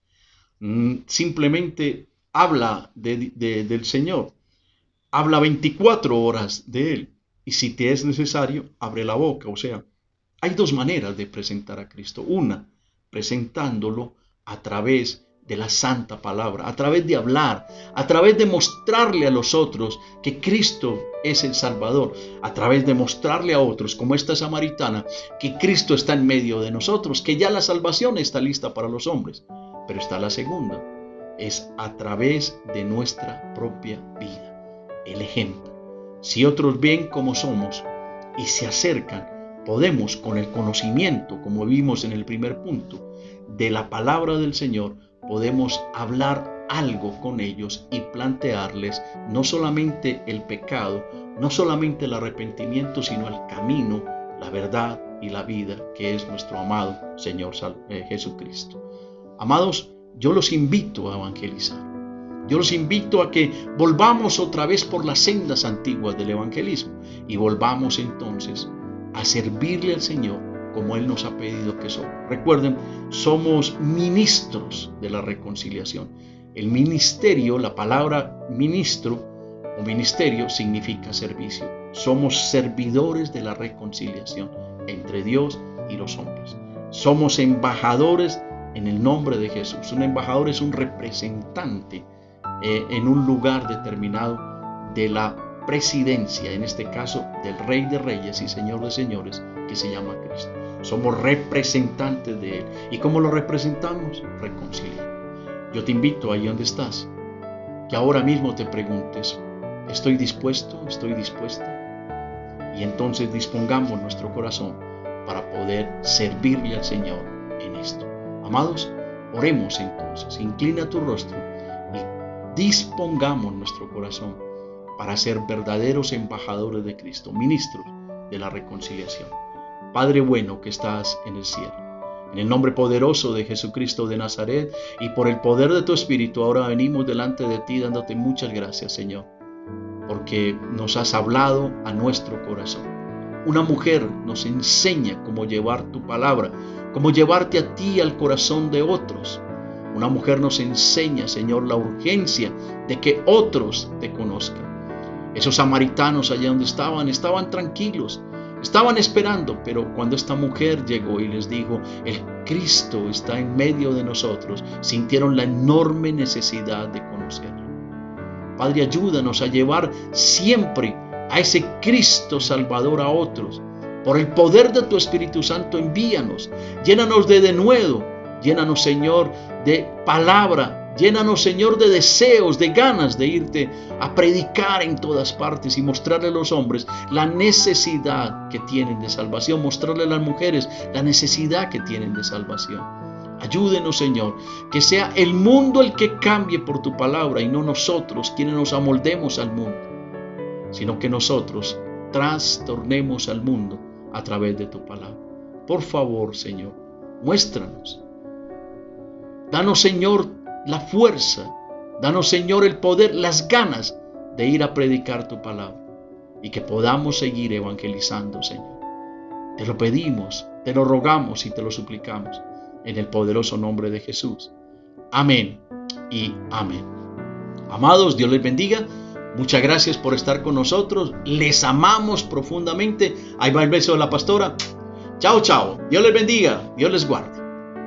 Simplemente habla del Señor. Habla 24 horas de Él. Y si te es necesario, abre la boca. O sea, hay dos maneras de presentar a Cristo. Una, presentándolo a través de la santa palabra, a través de hablar, a través de mostrarle a los otros que Cristo es el Salvador, a través de mostrarle a otros, como esta samaritana, que Cristo está en medio de nosotros, que ya la salvación está lista para los hombres. Pero está la segunda, es a través de nuestra propia vida, el ejemplo. Si otros ven cómo somos y se acercan, podemos con el conocimiento, como vimos en el primer punto, de la palabra del Señor, podemos hablar algo con ellos y plantearles no solamente el pecado, no solamente el arrepentimiento, sino el camino, la verdad y la vida, que es nuestro amado Señor Jesucristo. Amados, yo los invito a evangelizar. Yo los invito a que volvamos otra vez por las sendas antiguas del evangelismo y volvamos entonces a servirle al Señor como Él nos ha pedido que somos. Recuerden, somos ministros de la reconciliación. El ministerio, la palabra ministro o ministerio significa servicio. Somos servidores de la reconciliación entre Dios y los hombres. Somos embajadores en el nombre de Jesús. Un embajador es un representante en un lugar determinado de la presidencia, en este caso del Rey de Reyes y Señor de Señores, que se llama Cristo. Somos representantes de Él. ¿Y cómo lo representamos? Reconciliando. Yo te invito ahí donde estás, que ahora mismo te preguntes, ¿estoy dispuesto? ¿Estoy dispuesta? Y entonces dispongamos nuestro corazón para poder servirle al Señor en esto. Amados, oremos entonces. Inclina tu rostro y dispongamos nuestro corazón para ser verdaderos embajadores de Cristo, ministros de la reconciliación. Padre bueno que estás en el cielo, en el nombre poderoso de Jesucristo de Nazaret y por el poder de tu Espíritu, ahora venimos delante de ti dándote muchas gracias, Señor, porque nos has hablado a nuestro corazón. Una mujer nos enseña cómo llevar tu palabra, cómo llevarte a ti al corazón de otros. Una mujer nos enseña, Señor, la urgencia de que otros te conozcan. Esos samaritanos allá donde estaban tranquilos, estaban esperando, pero cuando esta mujer llegó y les dijo, el Cristo está en medio de nosotros, sintieron la enorme necesidad de conocerlo. Padre, ayúdanos a llevar siempre a ese Cristo Salvador a otros. Por el poder de tu Espíritu Santo, envíanos, llénanos de denuedo, llénanos, Señor, de palabra, llénanos, Señor, de deseos, de ganas de irte a predicar en todas partes y mostrarle a los hombres la necesidad que tienen de salvación, mostrarle a las mujeres la necesidad que tienen de salvación. Ayúdenos, Señor, que sea el mundo el que cambie por tu palabra y no nosotros quienes nos amoldemos al mundo, sino que nosotros trastornemos al mundo a través de tu palabra. Por favor, Señor, muéstranos. Danos, Señor, la fuerza. Danos, Señor, el poder, las ganas de ir a predicar tu palabra y que podamos seguir evangelizando, Señor. Te lo pedimos, te lo rogamos y te lo suplicamos en el poderoso nombre de Jesús. Amén y amén. Amados, Dios les bendiga. Muchas gracias por estar con nosotros. Les amamos profundamente. Ahí va el beso de la pastora. Chao, chao. Dios les bendiga. Dios les guarde.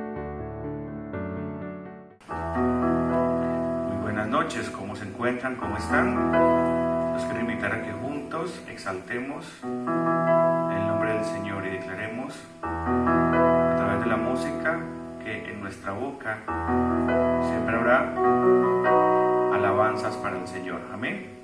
Muy buenas noches. ¿Cómo se encuentran? ¿Cómo están? Los quiero invitar a que juntos exaltemos el nombre del Señor y declaremos a través de la música que en nuestra boca siempre habrá alabanzas para el Señor. Amén.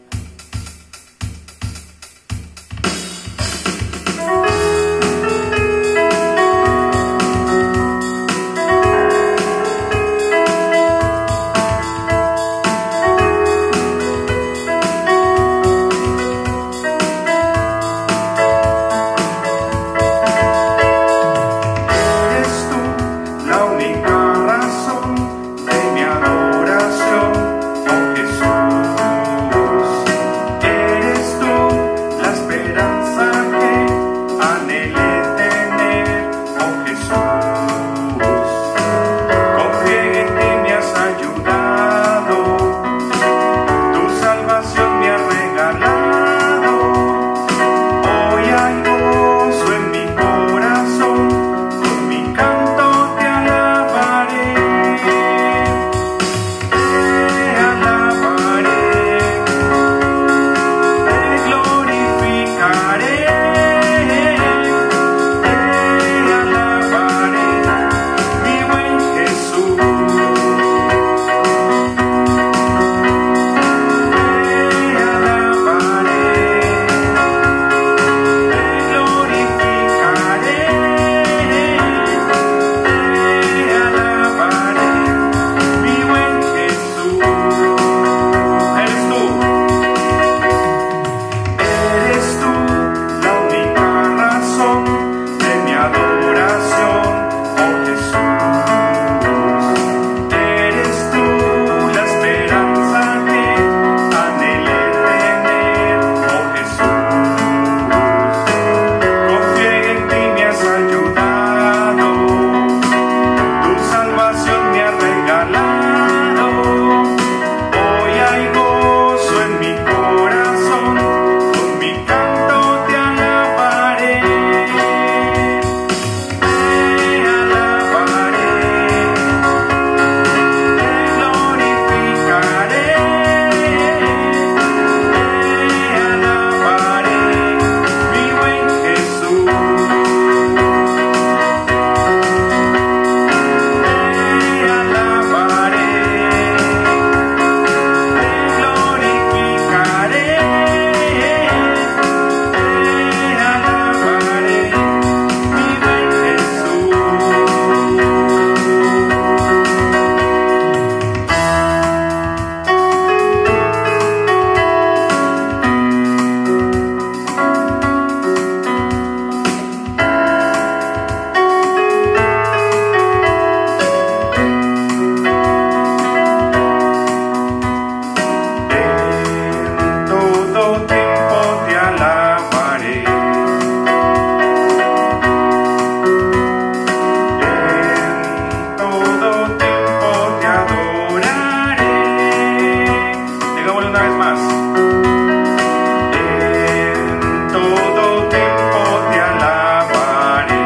vez más. En todo tiempo te alabaré.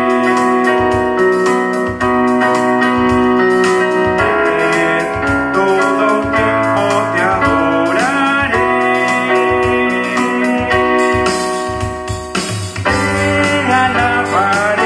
En todo tiempo te adoraré. Te alabaré.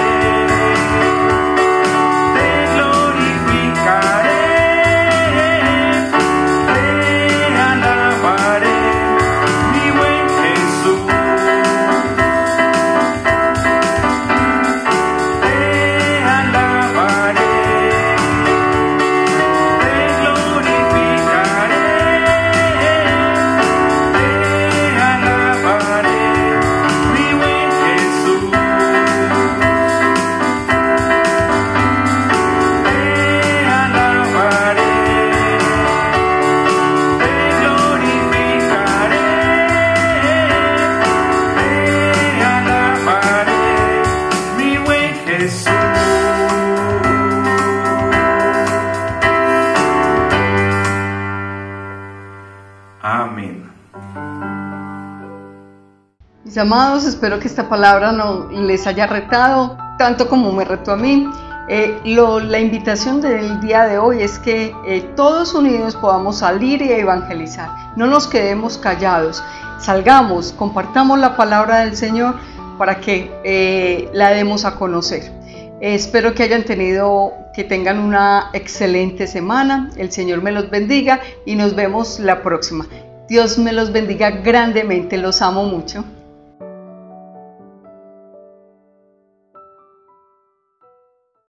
Amén. Mis amados, espero que esta palabra no les haya retado tanto como me retó a mí. La invitación del día de hoy es que todos unidos podamos salir y evangelizar. No nos quedemos callados, salgamos, compartamos la palabra del Señor para que la demos a conocer. Espero que tengan una excelente semana. El Señor me los bendiga y nos vemos la próxima. Dios me los bendiga grandemente, los amo mucho.